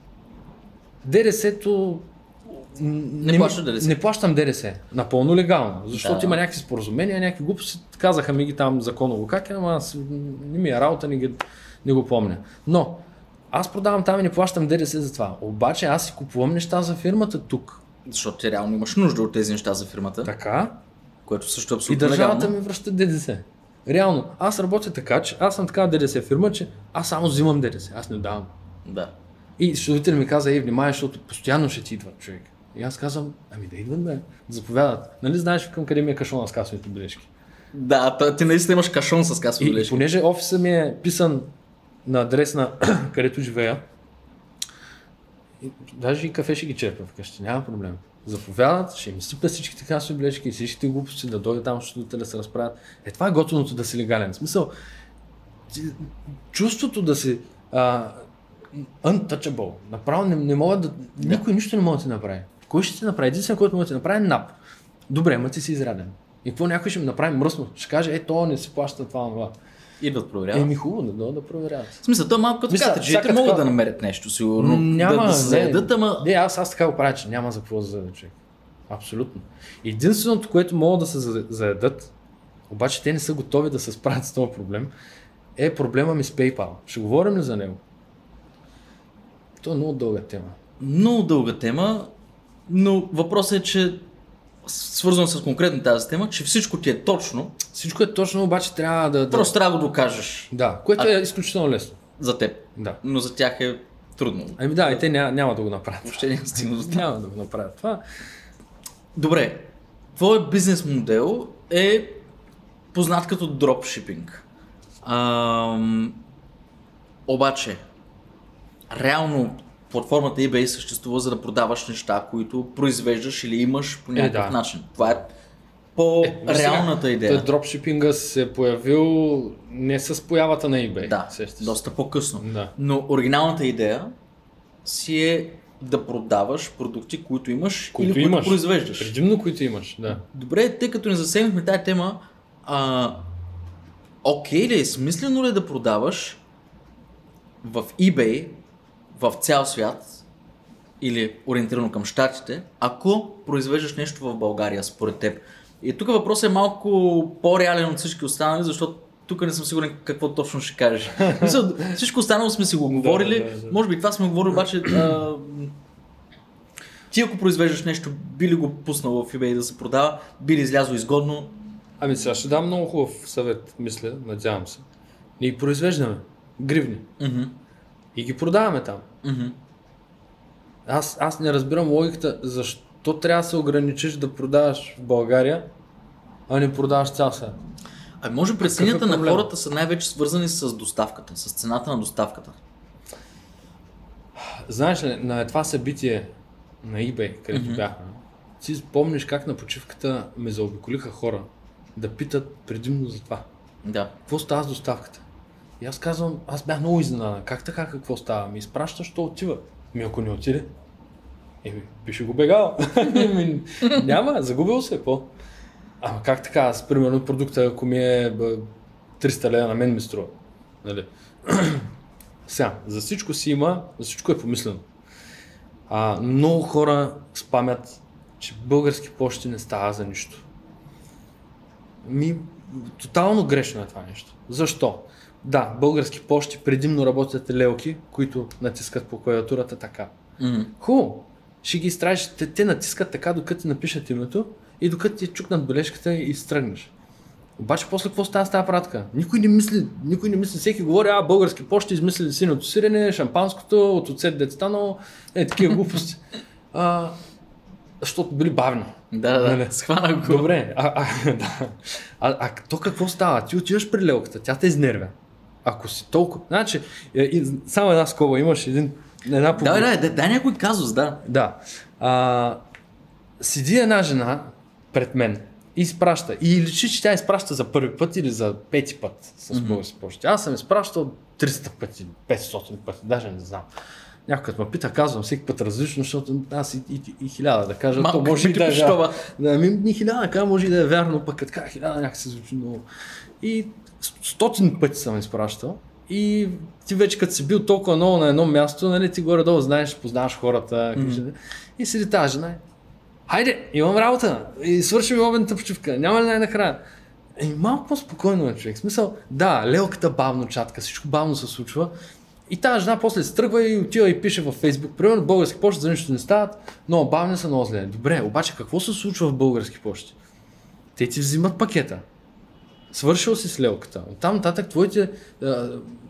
ДДС-то... Не плащаш ДДС. Не плащам ДДС. Напълно легално. Защото Да. има някакви споразумения, някакви глупости. Казаха ми ги там законово как е, ама аз не ми е работа, не, ги, не го помня. Но аз продавам там и не плащам ДДС за това. Обаче аз си купувам неща за фирмата тук. Защото ти реално имаш нужда от тези неща за фирмата, Така. което също е И абсолютно държавата легално. ми връща ДДС. Реално, аз работя така, че аз съм така ДДС фирма, че аз само взимам ДДС, аз не давам. Да. И счетоводителят ми каза, ей, внимай, защото постоянно ще ти идват човек. И аз казвам, ами да идват бе, да заповядат. Нали знаеш към къде ми е кашона с касовите бележки? Да, т- ти наистина имаш кашон с касови И, и бележки. понеже офиса ми е писан на адрес на където живея, и, даже и кафе ще ги черпя вкъщи, няма проблем. Заповядат, ще ми сипят всичките касови бележки и всичките глупости, да дойде там счетоводителя да се разправят. Е, това е готиното да си легален. В смисъл, ти- чувството да си а, untouchable, направо не, не могат да, никой нищо не може да ти направи. Кой ще ти направи? Единствено, който може да ти направи е НАП. Добре, ма ти си изряден. И какво някой ще ми направи мръсно? Ще каже, е, то не си плаща това, това. Идват проверяват. Еми хубаво, да дойдат да проверяват. В смисъл, то е малко като Мисля, казвате, че всяка те могат такава- да намерят нещо, сигурно. Няма, да, да се не. заедат, ама... Не, аз, аз така го правя, че няма за какво да заедат човек. Абсолютно. Единственото, което могат да се за- заедат, обаче те не са готови да се справят с този проблем, е проблема ми с PayPal. Ще говорим ли за него? То е много дълга тема. Много дълга тема, но въпросът е, че свързано с конкретно тази тема, че всичко ти е точно, Всичко е точно, обаче трябва да... да... просто трябва да го докажеш Да, което е изключително лесно. за теб, Да. но за тях е трудно. Ами да, и те няма, няма да го направят. Въобще няма стигнат. Няма да го направят това. Добре, твой бизнес модел е познат като дропшипинг. Ам... Обаче, реално платформата eBay съществува за да продаваш неща, които произвеждаш или имаш по някакъв Е, да. начин. Това е по-реалната Е, идея. той дропшипинга се е появил не с появата на eBay. Да, сещаш. доста по-късно. Да. Но оригиналната идея си е да продаваш продукти, които имаш Които или имаш. които произвеждаш. Предимно които имаш, да. Добре, тъй като не засегнахме тази тема, а, окей ли е, смислено ли е да продаваш в eBay в цял свят или ориентирано към щатите, ако произвеждаш нещо в България според теб? И тук въпросът е малко по-реален от всички останали, защото тук не съм сигурен какво точно ще кажеш. Мисля, всичко останало сме си го говорили, Да, да, да. може би това сме говорили, обаче а, ти ако произвеждаш нещо, би ли го пуснал в eBay да се продава, би ли излязло изгодно? Ами сега ще дам много хубав съвет, мисля, надявам се. Ние произвеждаме гривни Мгм, и ги продаваме там. мгм. Аз, аз не разбирам логиката, защо трябва да се ограничиш да продаваш в България, а не продаваш цял свят. А може преценията на проблема? хората са най-вече свързани с доставката, с цената на доставката. Знаеш ли, на това събитие на eBay, където Мгм. бяхме, ти спомниш как на почивката ме заобиколиха хора да питат предимно за това. Да. Какво става с доставката? И аз казвам, аз бях много изненадан. Как така, какво става? Ми изпраща, що отива. Ми ако не отиде, еми, пише го бегал. Еми, няма, загубил се, какво? Ама как така? Аз, примерно, продукта, ако ми е б, триста лева, на мен ми струва. Нали? Сега, за всичко си има, за всичко е помислено. А, много хора спамят, че български почти не става за нищо. Ми, тотално грешно е това нещо. Защо? Да, български почти предимно работят лелки, които натискат по клавиатурата така. Мгм. Хубаво, ще ги изтраеш, те, те натискат така, докато ти напишат името и докато ти чукнат бележката и стръгнеш. Обаче после какво става с тази пратка? Никой не мисли, никой не мисли, всеки говори, а български почти измислили синото сирене, шампанското, от оцет децата, но е такива глупости. А, защото били бавни. Да, да, Нали? да. Схвана го. Добре, а, а, да. а, а то какво става? Ти отиваш при лелката, тя те изнервя. Ако си толкова... Значи, е, и, само една скоба, имаш един, една Да, да, да, дай някой казус, да. да. А, седи една жена пред мен и изпраща. И личи, че тя изпраща за първи път или за пети път с Мгм. български почти. Аз съм изпращал триста пъти, петстотин пъти, даже не знам. Някой като ме пита, казвам всеки път различно, защото аз и, и, и хиляда да кажа, Малко то може и като да е пищова. вярно. Да, ми, ни хиляда да кажа, може и да е вярно, пък като кажа хиляда някак се звучи много. И стотин пъти съм изпращал. И ти вече като си бил толкова много на едно място, нали, ти горе-долу знаеш, познаваш хората. Мгм. И седи тази жена. Хайде, имам работа и свършим обедната почивка. Няма ли най-накрая? Е, малко по-спокойно е човек. В смисъл, да, лелката бавно чатка, всичко бавно се случва. И тази жена после се тръгва и отива и пише във Фейсбук. Примерно български почти за нищо не стават, но бавни са много зле. Добре, обаче какво се случва в български почти? Те ти взимат пакета. Свършил си с лелката. Оттам нататък твоите... А,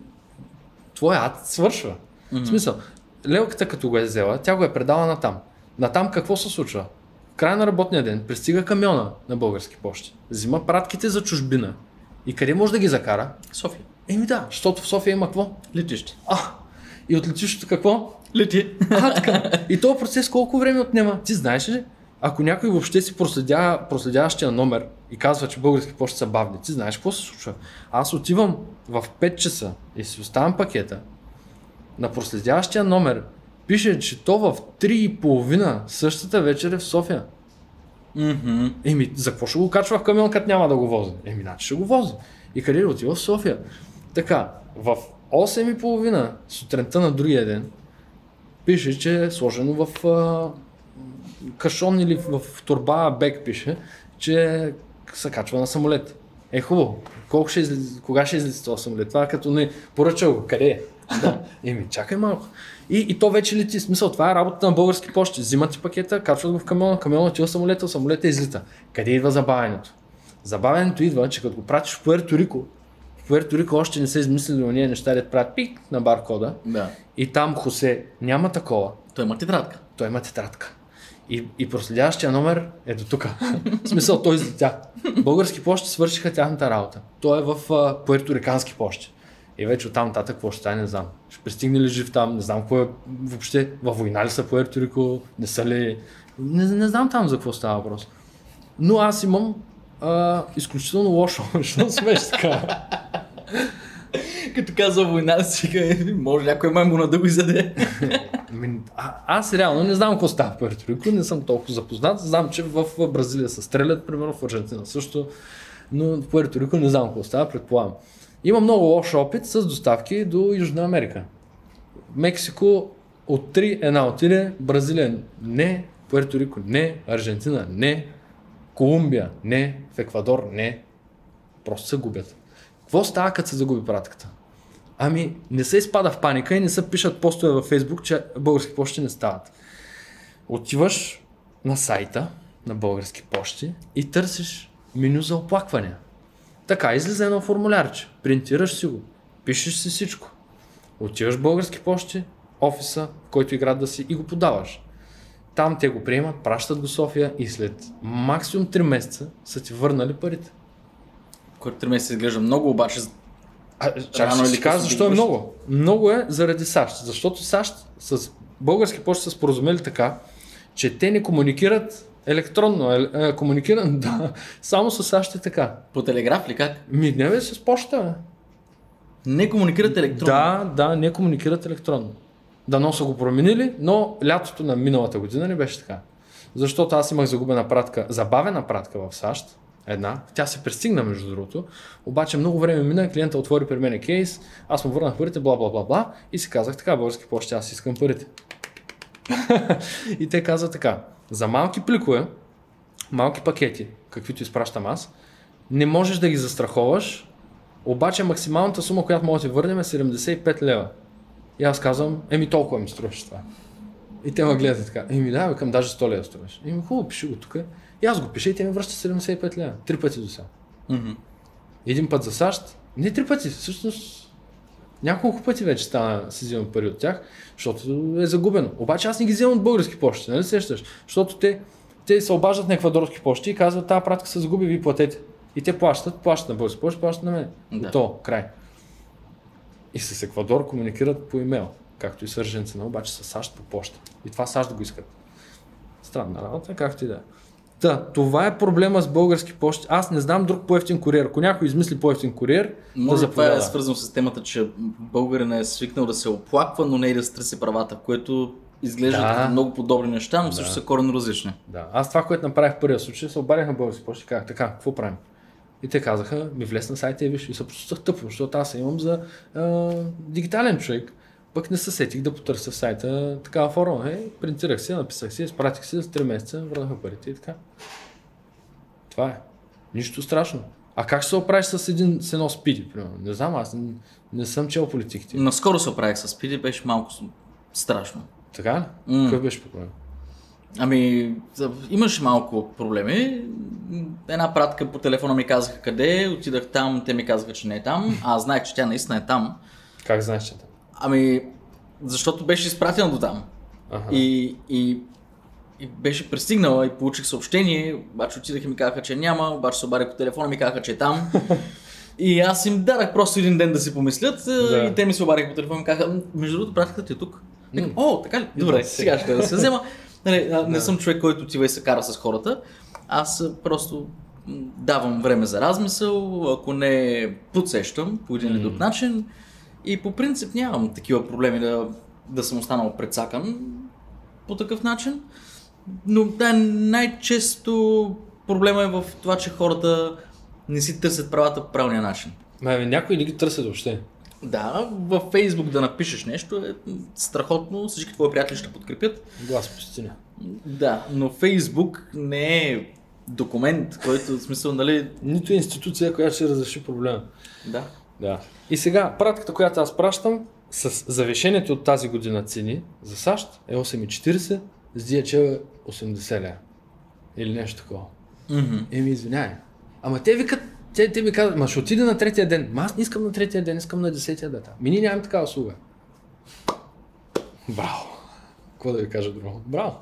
твоя ад свършва. Мгм. В смисъл, лелката като го е взела, тя го е предала натам. Натам какво се случва? В края на работния ден пристига камиона на български почти. Взима пратките за чужбина. И къде може да ги закара? София. Еми да, защото в София има какво? Летище. А, и от летището какво? Лети. А, така. И този процес колко време отнема? Ти знаеш ли? Ако някой въобще си проследява проследяващия номер и казва, че български почти са бавни, ти знаеш какво се случва? Аз отивам в пет часа и си оставям пакета. На проследяващия номер пише, че то в три и половина същата вечер е в София. Мгм. Еми, за какво ще го качва в камион, като няма да го вози? Еми, значи ще го вози. И къде отива? В София. Така, в осем и половина сутринта на другия ден пише, че е сложено в а, кашон или в, в турба бек пише, че се качва на самолет. Е, хубаво. Колко ще излезе, кога ще излезе този самолет? Това като не поръча го. Къде е? Да. Еми, чакай малко. И, и то вече лети. Смисъл, това е работата на български почти. Взимат ти пакета, качват го в камиона, камиона отива в самолета, самолета излита. Къде идва забавянето? Забавянето идва, че като го пратиш в Пуерто Рико, В Пуерто Рико още не са измислили ония неща, да правят пик на баркода. Да. И там Хосе няма такова. Той има тетрадка. Той има тетрадка. И, и проследяващия номер е до тук. В смисъл, той излетя. Български пощи свършиха тяхната работа. Той е в uh, пуерторикански пощи. И вече оттам нататък какво ще стане, не знам. Ще пристигне ли жив там, не знам какво е въобще. Във война ли са Пуерто Рико, не са ли... Не, не знам там за какво става въпрос. Но аз имам uh, изключително лошо, защото смеш така. Като казва война, си може някой маймуна да го изяде. А, аз реално не знам какво става в Пуерто Рико, не съм толкова запознат. Знам, че в Бразилия се стрелят, примерно в Аржентина също, но в Пуерто Рико не знам какво става, предполагам. Има много лош опит с доставки до Южна Америка. Мексико от три една отиде, Бразилия не, Пуерто Рико не, Аржентина не, Колумбия не, в Еквадор не. Просто се губят. Какво става, като се загуби пратката? Ами, не се изпада в паника и не се пишат постове във Фейсбук, че български пощи не стават. Отиваш на сайта на Български пощи и търсиш меню за оплаквания. Така, излиза едно формулярче, принтираш си го, пишеш си всичко. Отиваш в Български пощи, офиса, в който играят да си и го подаваш. Там те го приемат, пращат го София и след максимум три месеца са ти върнали парите. Което три месеца изглежда много, обаче... А, чак ще си кажа защо е много. Много е заради САЩ. Защото САЩ с Български пощи са споразумели така, че те не комуникират електронно. Е, е, комуникират, да, само с САЩ е така. По телеграф ли как? Ми, не бе, с почта, бе. Не комуникират електронно? Да, да, не комуникират електронно. Дано са го променили, но лятото на миналата година не беше така. Защото аз имах загубена пратка, забавена пратка в САЩ. Една. Тя се пристигна, между другото. Обаче много време мина, клиента отвори при мен кейс, аз му върнах парите, бла бла бла бла и си казах така, Български пощи, аз искам парите. И те казват така, за малки пликове, малки пакети, каквито изпращам аз, не можеш да ги застраховаш, обаче максималната сума, която може да ти върнем е седемдесет и пет лева. И аз казвам, еми толкова ми струваш това. И те ме гледат така, еми да, към даже сто лева струваш. Еми хубаво, пиши го тук. И аз го пиша и те ми връщат седемдесет и пет лева. Три пъти до сега. Mm-hmm. Един път за САЩ, не три пъти, всъщност няколко пъти вече стана си взимам пари от тях, защото е загубено. Обаче аз не ги взимам от Български пощи, нали сещаш? Защото те, те се обаждат на еквадорски пощи и казват, тази пратка се загуби, ви платете. И те плащат, плащат на Български пощи, плащат на мен. Да. И то, край. И с Еквадор комуникират по имейл, както и с Аржентина, обаче с САЩ по поща. И това САЩ го искат. Странна работа, както и да е. Да, това е проблема с Български пощи. Аз не знам друг по-евтин куриер. Ако някой измисли по-евтин куриер, може да заповяда. Това е свързано с темата, че българин е свикнал да се оплаква, но не и да се търси правата, което изглежда Да. като много подобни неща, но също Да. са коренно различни. Да. Аз това, което направих в първия случай, се обадих на Български пощи и казах, така, какво правим? И те казаха, ми влез на сайта и виж, и се почувствах тъпо, защото аз имам за а, дигитален човек. Пък не се сетих да потърся в сайта такава форма. Е, принтирах се, написах се, изпратих се за три месеца, върнаха парите и така. Това е. Нищо страшно. А как ще се оправиш с, един, с едно спиди, примерно? Не знам, аз не, не съм чел политиките. Наскоро се оправих с Пиди, беше малко с- страшно. Така ли? М. Кой беше проблем? Ами, за- имаше малко проблеми. Една пратка по телефона ми казаха къде е, отидах там, те ми казаха, че не е там. А аз знаех, че тя наистина е там. Как знаеш, че е там? Ами, защото беше изпратена до там. Ага. И, и, и беше пристигнала и получих съобщение, обаче отидах и ми казаха, че няма, обаче се обадих по телефона и ми казаха, че е там. И аз им дадах просто един ден да си помислят Да. и те ми се обадиха по телефона и ми казаха, «М, между другото, пратката ти е тук. М. Викам, О, така ли? Добре, сега ще да се взема. Нали, а, не съм човек, който отива и се кара с хората. Аз а, просто м, давам време за размисъл, ако не подсещам по един или друг начин. И по принцип нямам такива проблеми да, да съм останал прецакан по такъв начин. Но да, най-често проблема е в това, че хората не си търсят правата по правилния начин. Ме, някой не ги търсят въобще. Да, във Фейсбук да напишеш нещо е страхотно, всички твои приятели ще подкрепят. Глас пустиня. Да, но Фейсбук не е документ, който в смисъл, нали... Нито институция, която ще разреши проблема. Да. Да. И сега, пратката, която аз пращам, с завишението от тази година цени за САЩ е осем и четирийсет, с ди ейч ел е осемдесет лева. Или нещо такова. Mm-hmm. Еми, извиняй. Ама те викат те, те ми казват, ма ще отида на третия ден. Ма аз не искам на третия ден, искам на десетия дата. Ми ние нямаме такава услуга. Браво. Какво да ви кажа друго? Браво.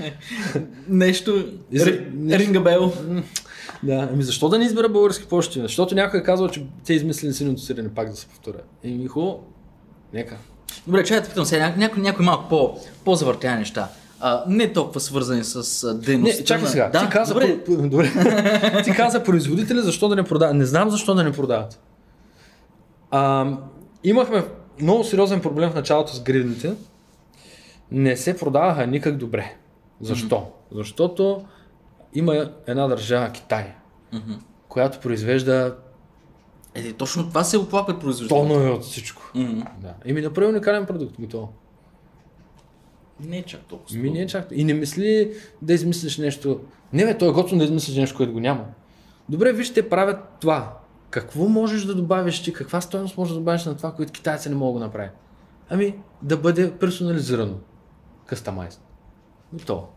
Нещо, за- ри- нещо- рингабел. Да, ами защо да не избера български почти? Защото някой е казал, че те измислили силното сирене пак да се повторя. Еми хубаво, нека. Добре, чай да те питам сега, някои, някои малко по, по-завъртяни неща. А, не толкова свързани с а, дейността. Не, чакай на- сега. Да, Ти каза, добре. про- про- добре. Ти каза производители, защо да не продават. Не знам защо да не продават. А, имахме много сериозен проблем в началото с гривните. Не се продаваха никак добре. Защо? Mm-hmm. Защото има една държава, Китай, Мгм. която произвежда Е, точно това се оплакват производителите. тонове от всичко. Мгм. Да. И ми направи уникален продукт, готово. Не е чак толкова. Ми не е чак. И не мисли да измислиш нещо. Не бе, той е готово да измислиш нещо, което го няма. Добре, виж, те правят това. Какво можеш да добавиш ти? Каква стойност можеш да добавиш на това, което китайци не могат да направят? Ами, да бъде персонализирано. Customized. Готово.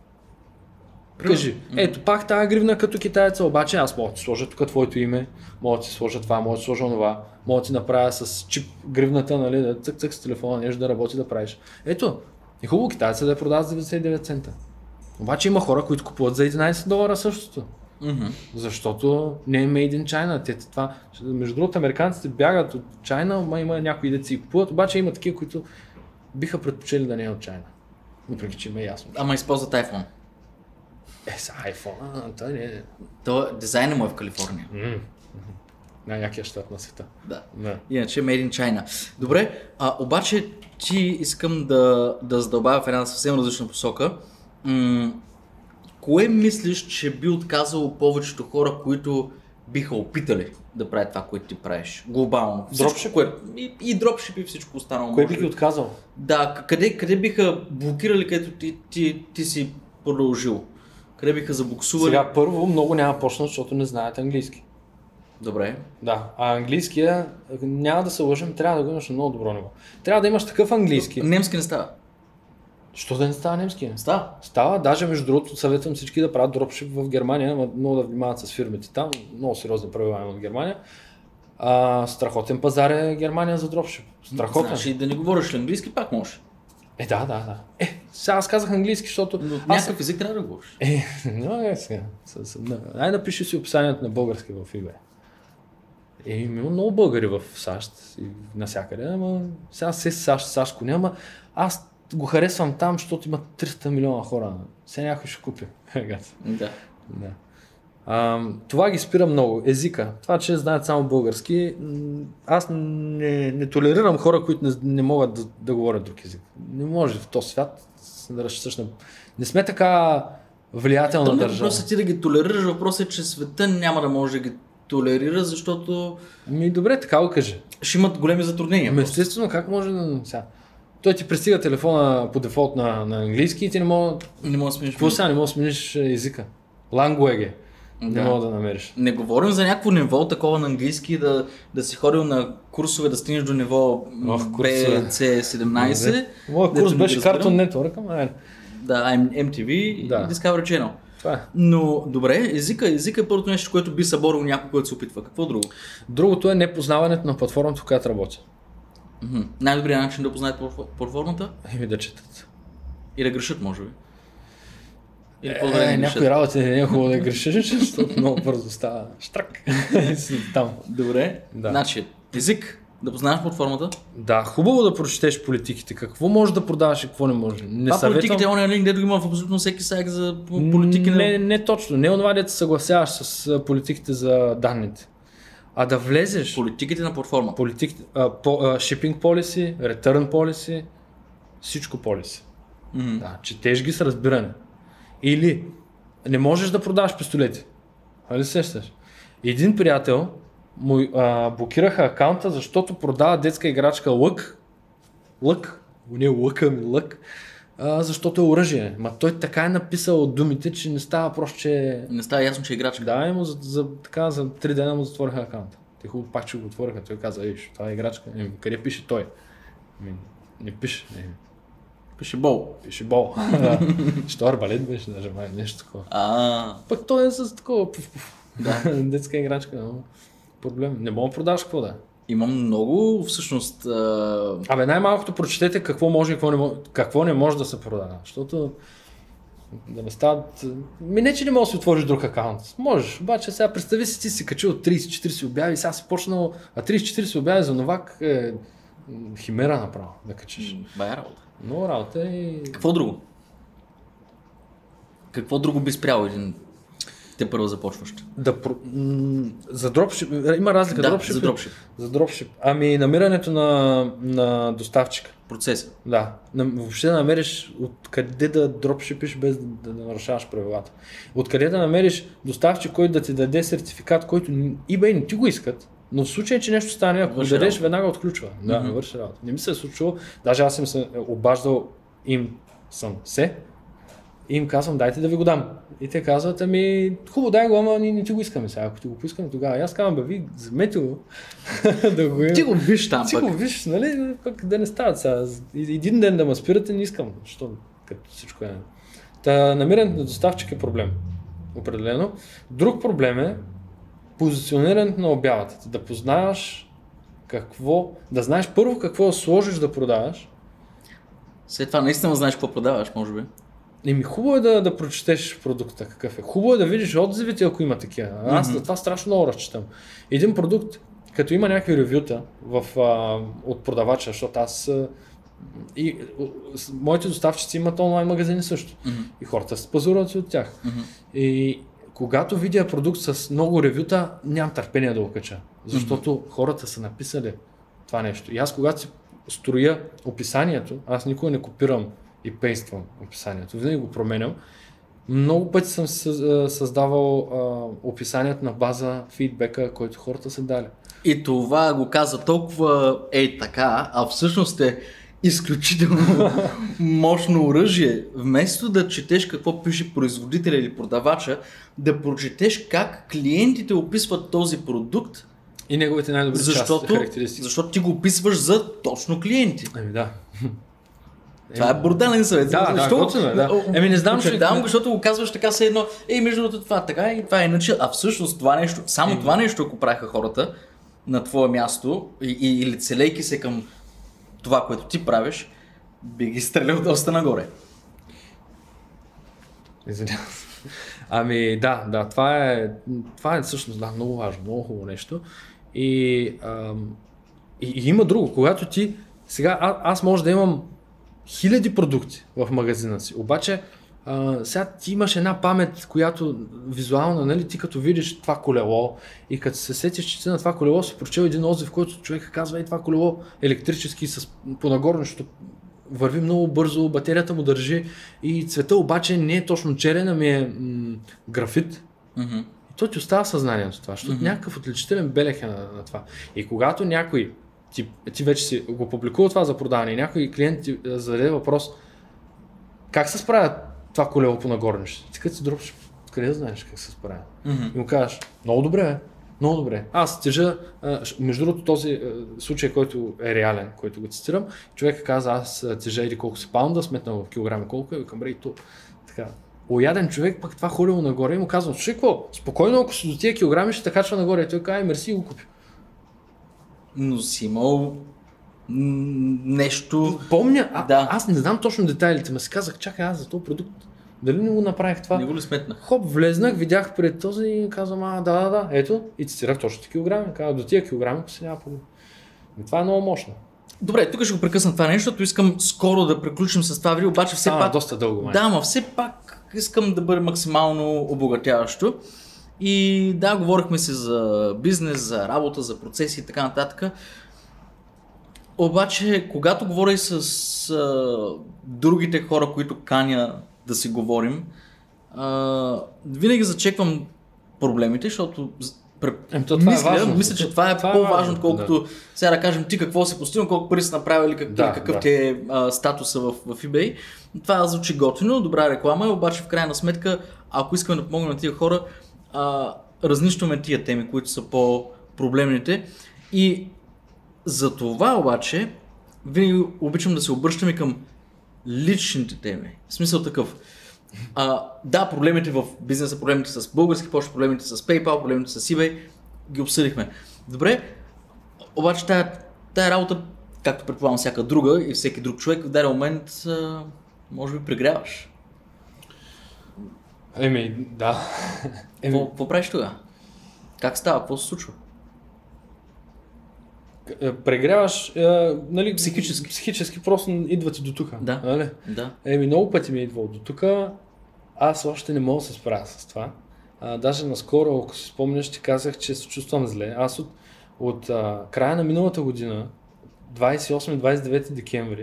Кажи, ето пак тази гривна като китайца, обаче аз мога да ти сложа тук твоето име, мога да ти сложа това, мога да ти сложа това, мога да ти направя с чип гривната, нали, да цък-цък с телефона, нещо да работи, да правиш. Ето, е хубаво китайца да я продават с деветдесет и девет цента. Обаче има хора, които купуват за единайсет долара същото. Мгм. Защото не е made in China. Те, това, между другото, американците бягат от China, ма има някои деца и купуват, обаче има такива, които биха предпочели да не е от China. Въпреки, че има ясно. Ама използват iPhone. Е, с iPhone, а, той не е... То дизайна му е в Калифорния. М. Най-якия щат на света. Да. Да. Иначе Made in China. Добре, а, обаче ти искам да, да задълбавя в една съвсем различна посока. М- кое мислиш, че би отказало повечето хора, които биха опитали да правят това, което ти правиш? Глобално. Всичко, Дропшип? Което, и, и дропшип и всичко останало. Кой може би би. ги отказал? Да, к- къде, къде биха блокирали, където ти, ти, ти си продължил? Къде биха забуксували? Сега първо много няма почнат, защото не знаят английски. Добре. Да, а английския, няма да се лъжим, трябва да го имаш на много добро ниво. Трябва да имаш такъв английски. Немски не става. Що да не става немски? Става. Става, даже между другото съветвам всички да правят дропшип в Германия, но много да внимават с фирмите там, много сериозни правила има в Германия. А, страхотен пазар е Германия за дропшип. Страхотен. Значи да не говориш ли английски, пак можеш. Е, да, да, да. Е, сега аз казах английски, защото... Но аз някакъв език трябва да говориш. Е, но е сега. С, с, на, ай напиши си описанието на български в eBay. Е, има много българи в САЩ и навсякъде, ама сега се САЩ, САЩ коня, ама аз го харесвам там, защото има триста милиона хора. Сега някой ще купи. Да. Да. А, това ги спира много. Езика. Това, че знаят само български. м, Аз не, не толерирам хора, които не, не могат да, да говорят друг език. Не може в този свят да разчиташ на... Не сме така влиятелна То не е държава. въпросът ти да ги толерираш, въпросът е, че света няма да може да ги толерира, защото Ми добре, така го кажи. ще имат големи затруднения. Ами просто. естествено, как може да... Сега. Той ти пристига телефона по дефолт на, на английски и ти не мога... Не мога да смениш. Какво сега не мога да смениш езика? Language. Не Да. мога да намериш. Не говорим за някакво ниво такова на английски, да, да си ходил на курсове, да стигнеш до ниво Ох, курсове. би си седемнайсет. Моят дето курс не беше ги разбирам. Cartoon Network, ама е. Да, Ем Ти Ви Да. и Discovery Channel. Това е. Но добре, езика, езика е първото нещо, което би съборил някой, който се опитва. Какво друго? Другото е непознаването на платформата, в която работя. Мгм. Най-добрият начин да познаят платфо- платформата Еми да четат. и да грешат, може би. Или по-добре да Е, не някои грешат. работи не е хубаво да грешиш, защото много бързо става штрак. И си там. Добре, Да. значи език, да познаеш платформата. Да, хубаво да прочетеш политиките. Какво можеш да продаваш и какво не можеш. Не Това съветвам... политиките е ония линк, дето го има в абсолютно всеки сайт за политики. Не, не точно. Не онова, дето се съгласяваш с а, политиките за данните. А да влезеш... Политиките на платформата. Политиките, а, по, а, shipping policy, return policy, всичко policy. Мгм. Да, четеш ги с разбиране. Или не можеш да продаваш пистолети. Нали се сещаш? Един приятел му а, блокираха акаунта, защото продава детска играчка лък. Лък. Не лъка ми лък. А, защото е оръжие. Ма той така е написал от думите, че не става просто, че... Не става ясно, че е играчка. Да, и му за, за, така, за три дена му затвориха акаунта. Те хубаво пак, че го отвориха. Той каза, ей, това е играчка. Еми, къде пише той? Еми, не пише. Еми, Пише бол. пише бол. Да. Що арбалет беше, даже май, нещо такова. А, Пък той е с такова пуф, пуф. Да. Детска играчка. Но... проблем. Не мога да продаваш какво да е. Има много, всъщност... А... Абе, най-малкото прочетете какво може и какво не може, какво не може да се продава. Защото да не стават... Ми не, че не можеш да си отвориш друг акаунт. Можеш, обаче сега представи си, ти си качил трийсет четирийсет обяви и сега си почнал, а трийсет четирийсет обяви за новак е химера направо да качиш. Бая работа. Много работа и... Какво друго? Какво друго би спрял един те първо започващ? Да, м- за дропшип, има разлика. Да, дропшип, за дропшип. За дропшип. Ами намирането на, на доставчика. Процеса. Да. Въобще да намериш откъде да дропшипиш без да, да нарушаваш правилата. Откъде да намериш доставчик, който да ти даде сертификат, който eBay не ти го искат, но в случай, че нещо стане, ако го дадеш, работа. Веднага отключва. Да, mm-hmm. върши работа. Не ми се е случило, даже аз съм се обаждал им съм се, и им казвам, дайте да ви го дам. И те казват, ами хубаво, дай го, ама ние не ти го искаме сега. Ако ти го поискаме тогава. И аз казвам, бе, ви вземете го. да го ти го виж там ти пък. Ти го виж, нали, пък да не стават сега. Един ден да ме спирате, не искам. Защо? Като всичко е. Та намирането на доставчик е проблем. Определено. Друг проблем е позиционирането на обявата. Да познаеш какво, да знаеш първо какво да сложиш да продаваш. След това наистина знаеш какво продаваш, може би. Еми хубаво е да, да прочетеш продукта какъв е. Хубаво е да видиш отзивите, ако има такива. Аз mm-hmm. това страшно много разчитам. Един продукт, като има някакви ревюта в, а, от продавача, защото аз а, и с, моите доставчици имат онлайн магазини също. Mm-hmm. И хората се пазаруват от тях. Mm-hmm. И когато видя продукт с много ревюта, нямам търпение да го кача. Защото mm-hmm. хората са написали това нещо. И аз когато си строя описанието, аз никога не копирам и пействам описанието. Винаги го променям. Много пъти съм създавал а, описанието на база фидбека, който хората са дали. И това го каза толкова е така, а всъщност е изключително мощно оръжие. Вместо да четеш какво пише производителя или продавача, да прочетеш как клиентите описват този продукт и неговите най-добри защото, части, характеристики. Защото ти го описваш за точно клиенти. Ами да. Това е брутален съвет. Да, защо? да, готино, да. Еми не знам, че... Да, защото го казваш така се едно, ей, между другото това така и това е иначе. А всъщност това нещо, само Еми. това нещо, ако правиха хората на твое място и, и, или целейки се към това, което ти правиш, би ги стрелял доста нагоре. Извинявам. Ами да, да, това е, това е всъщност да, много важно, много хубаво нещо. И, ам, и, и има друго, когато ти, сега а, аз може да имам хиляди продукти в магазина си, обаче а, сега ти имаш една памет, която визуална, нали, ти като видиш това колело и като се сетиш, че ти на това колело си прочел един отзив, в който човек казва, ей това колело електрически с понагорно, защото върви много бързо, батерията му държи и цвета обаче не е точно черен, ами е м- графит. Mm-hmm. И то ти остава съзнанието това, защото mm-hmm. някакъв отличителен белег е на, на това. И когато някой, ти, ти вече си го публикува това за продаване и някой клиент ти зададе въпрос, как се справят това колело по нагорнище? Ти като си дропшип, къде да знаеш как се справят? Mm-hmm. И му кажеш, много добре бе. Много добре. Аз тежа, между другото този случай, който е реален, който го цитирам, човек каза, аз тежа или колко си паунда, сметнал в килограми колко е, към и то така. Ояден човек, пък това холило нагоре и му казвам, слушай какво, спокойно, ако си до тия килограми ще те качва нагоре. И той казва, мерси и го купи. Но си имал нещо... Помня, а, да. Аз не знам точно детайлите, ма си казах, чакай аз за този продукт. Дали не го направих това? Не го ли сметнах? Хоп, влезнах, видях пред този и казвам, а, да, да, да, ето, и цитирах точно килограми. Казах, до тия килограми, ако се няма проблем. И това е много мощно. Добре, тук ще го прекъсна това нещо, защото искам скоро да приключим с това видео, обаче все а, пак... доста дълго, май. Да, но все пак искам да бъде максимално обогатяващо. И да, говорихме си за бизнес, за работа, за процеси и така нататък. Обаче, когато говоря с а, другите хора, които каня да си говорим, а, винаги зачеквам проблемите, защото Ем, то, мисля, е важно. мисля, че това е това по-важно, е отколкото да. Сега да кажем ти какво си постигнал, колко пари си направил или как, да, какъв да. ти е а, статуса в, в eBay. Това звучи готино, добра реклама, обаче в крайна сметка, ако искаме да помогнем на тия хора, а, разнищваме тия теми, които са по-проблемните. И за това обаче винаги обичам да се обръщаме към личните теми. В смисъл такъв. А, да, проблемите в бизнеса, проблемите с български почти, проблемите с PayPal, проблемите с eBay ги обсъдихме. Добре, обаче тая, тая работа, както предполагам всяка друга и всеки друг човек, в даден момент а, може би прегряваш. Еми, да. Еми, Какво правиш тогава? Как става? Какво се случва? прегряваш, е, нали, Психически. психически просто идват и до тук. Да. Нали? Да. Еми, много пъти ми е идвало до тук. Аз още не мога да се справя с това. А, даже наскоро, ако си спомняш, ти казах, че се чувствам зле. Аз от, от а, края на миналата година, двадесет и осми двадесет и девети декември,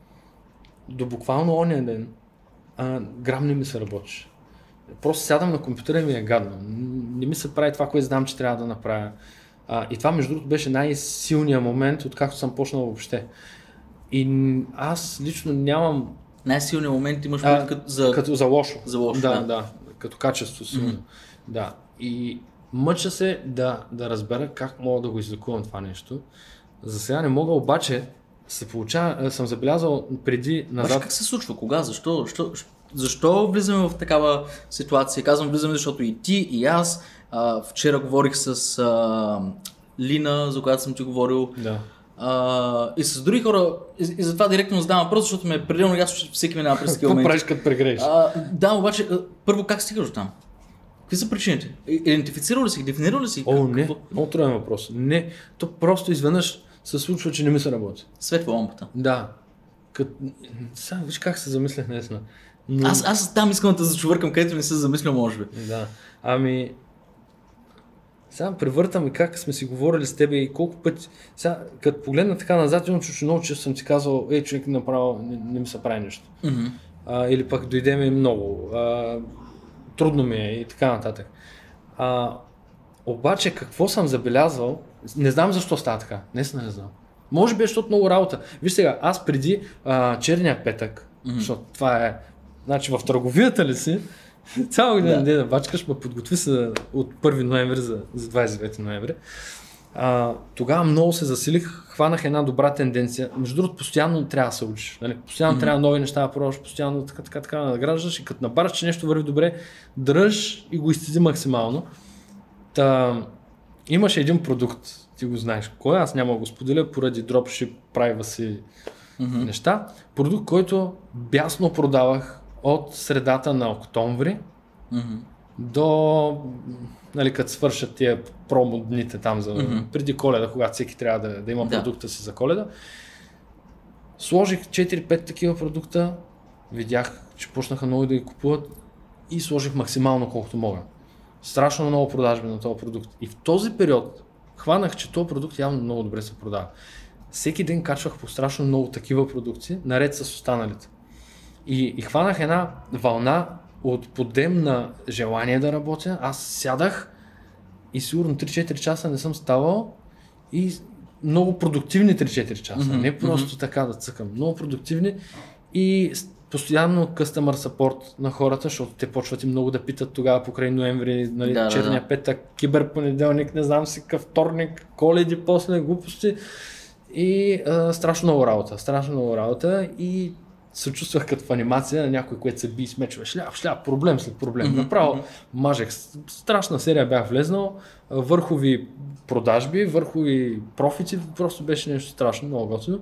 до буквално ония ден, а, грам не ми се работеше. Просто сядам на компютъра и ми е гадно. Не ми се прави това, което знам, че трябва да направя. А, и това, между другото, беше най-силният момент, откакто съм почнал въобще. И аз лично нямам... Най-силният момент имаш А, предвид като за... Като за лошо. За лошо, да, да. да. Като качество силно. Мгм. Да. И мъча се да, да разбера как мога да го излекувам това нещо. За сега не мога, обаче се получава, съм забелязал преди Назад... назад. Как се случва? Кога? Защо? Защо, защо влизаме в такава ситуация? Казвам влизаме, защото и ти, и аз. А, вчера говорих с а, Лина, за която съм ти говорил. Да. А, и с други хора. И, и затова директно задавам въпрос, защото ме е пределно ясно, че всеки минава през такива Какво моменти. правиш като прегрееш? А, да, обаче, а, първо как стигаш до там? Какви са причините? И- Идентифицирал ли си? Дефинирал ли си? О, Как- не. какво? Много труден въпрос. Не. То просто изведнъж се случва, че не ми се работи. Светва лампата. Да. Кът... Сега виж как се замислях наистина. Но... Аз, аз там искам да те зачувъркам, където не се замисля, може би. Да. Ами... Сега превъртам и как сме си говорили с тебе и колко пъти... Сега, като погледна така назад, имам чувство много, че съм ти казал, ей, човек направо не, не ми се прави нещо. Мгм. А, или пък дойде ми много. А, трудно ми е и така нататък. А, обаче какво съм забелязал, не знам защо става така, наистина не знам. Може би, защото много работа. Виж сега, аз преди а, черния петък, Мгм. защото това е, значи в търговията ли си, цяла година Да. да. да бачкаш, ма подготви се от първи ноември за, за двадесет и девети ноември. А, тогава много се засилих, хванах една добра тенденция. Между другото, постоянно трябва да се учиш. Нали? Постоянно Мгм. трябва нови неща да пробваш, постоянно така, така, така да награждаш и като набараш, че нещо върви добре, дръж и го изцези максимално. Та, имаше един продукт, ти го знаеш кой, аз няма да го споделя поради dropship, privacy Мгм. неща. Продукт, който бясно продавах от средата на октомври Мгм. до, нали, като свършат тия промо дните там за, Мгм. преди Коледа, когато всеки трябва да, да има Да. продукта си за Коледа. Сложих четири-пет такива продукта, видях, че почнаха много да ги купуват и сложих максимално колкото мога. Страшно много продажби на този продукт. И в този период хванах, че този продукт явно много добре се продава. Всеки ден качвах по страшно много такива продукти, наред с останалите. И, и хванах една вълна от подем на желание да работя. Аз сядах и сигурно три-четири часа не съм ставал и много продуктивни три-четири часа. Мгм, Не просто така да цъкам. Много продуктивни и с- постоянно customer support на хората, защото те почват и много да питат тогава покрай ноември, нали, Да, да, черния да. петък, киберпонеделник, не знам си какъв вторник, Коледи, после глупости. И а, страшно много работа, страшно много работа и се чувствах като в анимация на някой, което се би и смечва. Шляп, шляп, проблем след проблем. Мгм, Направо мгм. мажех. Страшна серия бях влезнал, а, върхови продажби, върхови профити, просто беше нещо страшно, много готино.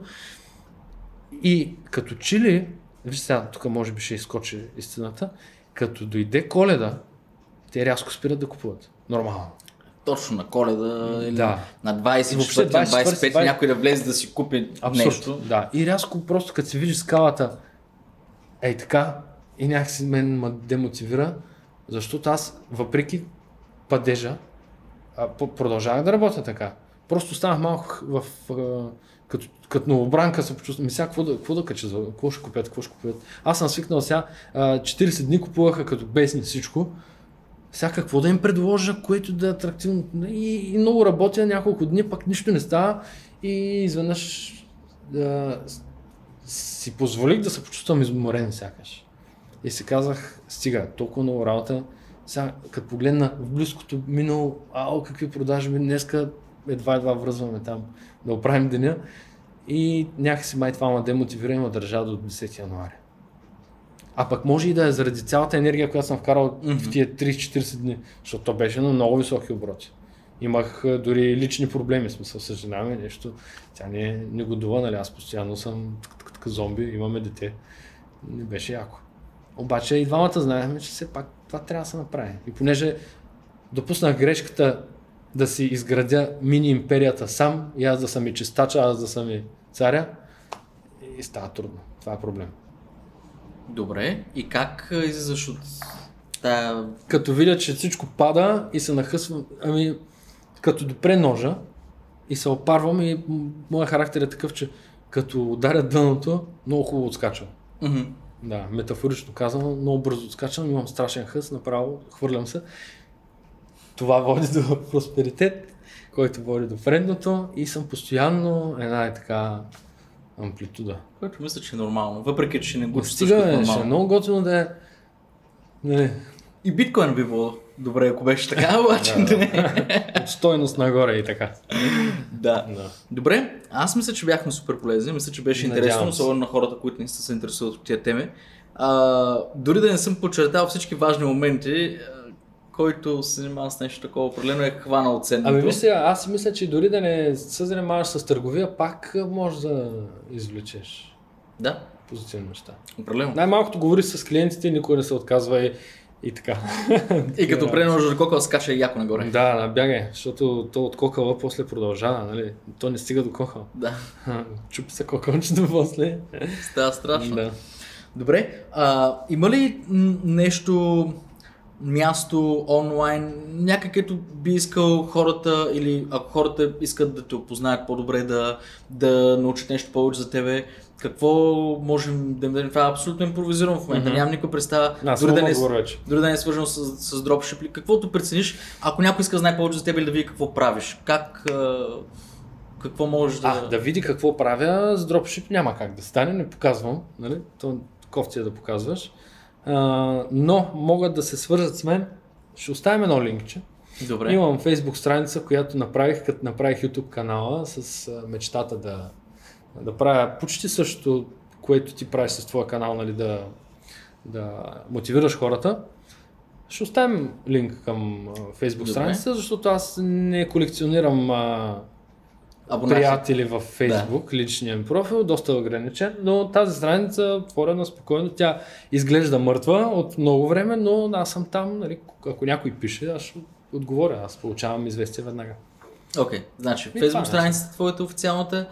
И като чили, виж сега, тук може би ще изскочи истината, като дойде Коледа, те рязко спират да купуват. Нормално. Точно на Коледа или Да. на двадесет и Въобще четвърти, на двадесет и двадесет и пети четвърти, някой да влезе да си купи Абсурд. нещо. Да. И рязко просто като се видиш скалата, ей така, и някакси мен ме демотивира, защото аз, въпреки падежа, а, п- продължавах да работя така. Просто станах малко в, а, като, като новобранка се почувствам. Ми сега какво да, какво да кача, за- какво ще купят, какво ще купят. Аз съм свикнал сега, а, четиридесет дни купуваха като бесни всичко. Сега какво да им предложа, което да е атрактивно. И, и много работя няколко дни, пък нищо не става и изведнъж да, си позволих да се почувствам изморен сякаш. И си казах, стига, толкова много работа. Сега, като погледна в близкото минало, ао, какви продажби, днеска едва-едва връзваме там да оправим деня. И някакси май това ме демотивира и ме държа до десети януари. А пък може и да е заради цялата енергия, която съм вкарал Мгм. в тия тридесет-четиридесет дни, защото то беше на много високи обороти. Имах а, дори лични проблеми, смисъл с жена ми, нещо. Тя не, не годува, нали, аз постоянно съм така зомби, имаме дете. Не беше яко. Обаче и двамата знаехме, че все пак това трябва да се направи. И понеже допуснах грешката да си изградя мини империята сам, и аз да съм и чистача, аз да съм и царя, и става трудно. Това е проблем. Добре, и как излизаш от тая... Като видя, че всичко пада и се нахъсвам, ами като допре ножа и се опарвам и моят характер е такъв, че като ударя дъното, много хубаво отскачам. Mm-hmm. Да, метафорично казано, много бързо отскачам, имам страшен хъс, направо хвърлям се. Това води до просперитет, който води до вредното и съм постоянно една е така амплитуда. Което мисля, че е нормално, въпреки че не го чувстваш Стига, като е, нормално. ще е много готино да е... Не, И биткоин би било добре, ако беше така, обаче да, не. от стойност нагоре и така. Да. Да. Добре, аз мисля, че бяхме супер полезни, мисля, че беше Надявам интересно, се. особено на хората, които не се интересуват от тия теми. А, дори да не съм подчертал всички важни моменти, а, който се занимава с нещо такова, определено е хванал ценното. Ами мисля, аз си мисля, че дори да не се занимаваш с търговия, пак можеш да извлечеш Да, позитивни неща. определено. Най-малкото говори с клиентите, никой не се отказва и, и така. И като преножа да кокъл скача яко нагоре. Да, да, бягай, защото то от кокъла после продължава, нали? То не стига до кокъл. Да, Чупи се кокълчето после. става страшно. Да. Добре, а, има ли м, нещо, място онлайн, някакъвто би искал хората или ако хората искат да те опознаят по-добре, да, да научат нещо повече за тебе, какво можем да им дадем? Това е абсолютно импровизирано в момента, Мгм. нямам никаква представа, Аз дори, да мога не, да говоря вече. дори да не е свързано с, с дропшип или каквото прецениш, ако някой иска да знае повече за теб или да види какво правиш, как, а, какво можеш да... А, да види какво правя, с дропшип няма как да стане, не показвам, нали? То кофти е да показваш. А, но могат да се свържат с мен, ще оставим едно линкче. Добре. Имам Facebook страница, която направих, като направих YouTube канала с а, мечтата да, да правя почти същото, което ти правиш с твоя канал, нали, да, да мотивираш хората. Ще оставим линк към а, Facebook Добре. страницата, защото аз не колекционирам а, Абонации. приятели в Facebook, да. Личния ми профил, доста ограничен, но тази страница отворена спокойно, тя изглежда мъртва от много време, но аз съм там, нали, ако някой пише, аз ще отговоря, аз получавам известие веднага. Окей, okay. Значи И това Facebook е. страницата твоята официалната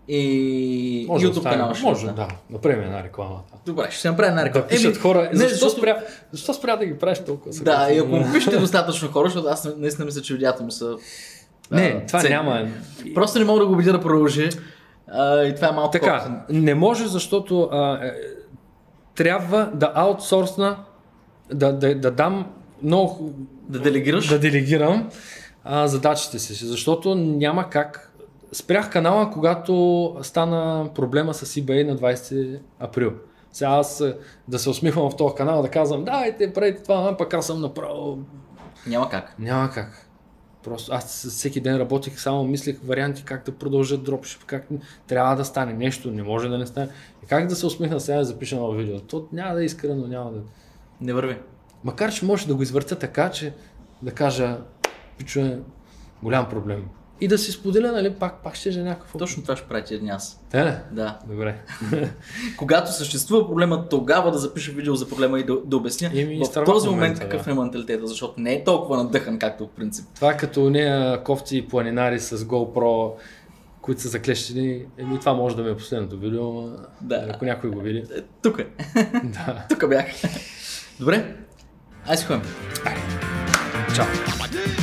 и Може да YouTube оставим, канала ще може, да. да, направим една реклама. Добре, ще се направим една реклама. Да пишат Еми, хора, не, защо, защото- спря, защо спря да ги правиш толкова? са Да, и готини? ако пишете достатъчно хора, защото аз наистина мисля, че видеята му са... Не, а, това ценни. няма. Просто не мога да го убедя да продължи. А, и това е малко Така, кофтено. не може, защото а, е, трябва да аутсорсна, да, да, да дам много... Да делегираш? Да делегирам а, задачите си, защото няма как. Спрях канала, когато стана проблема с eBay на двайсети април. Сега аз е, да се усмихвам в този канал, да казвам, дайте, правите това, а пък аз съм направил. Няма как. Няма как. Просто аз всеки ден работих, само мислех варианти как да продължа дропшип, как трябва да стане нещо, не може да не стане. И как да се усмихна сега да запиша ново видео. То няма да е искрено, няма да... Не върви. Макар че може да го извъртя така, че да кажа, пичо е голям проблем. И да си споделя, нали, пак, пак ще е някакъв... Точно това ще прави тези дни аз. Те ли? Да. Добре. Когато съществува проблема, тогава да запиша видео за проблема и да, да обясня Еми, в изтървах този момент момента, какъв да. е менталитета, защото не е толкова надъхан, както в принцип. Това е като нея кофти и планинари с GoPro, които са заклещени. Еми, това може да ми е последното видео, ама, Да. ако някой го види. Е, тук е. Да. Тук бях. Добре. Айде си ходим. Чао.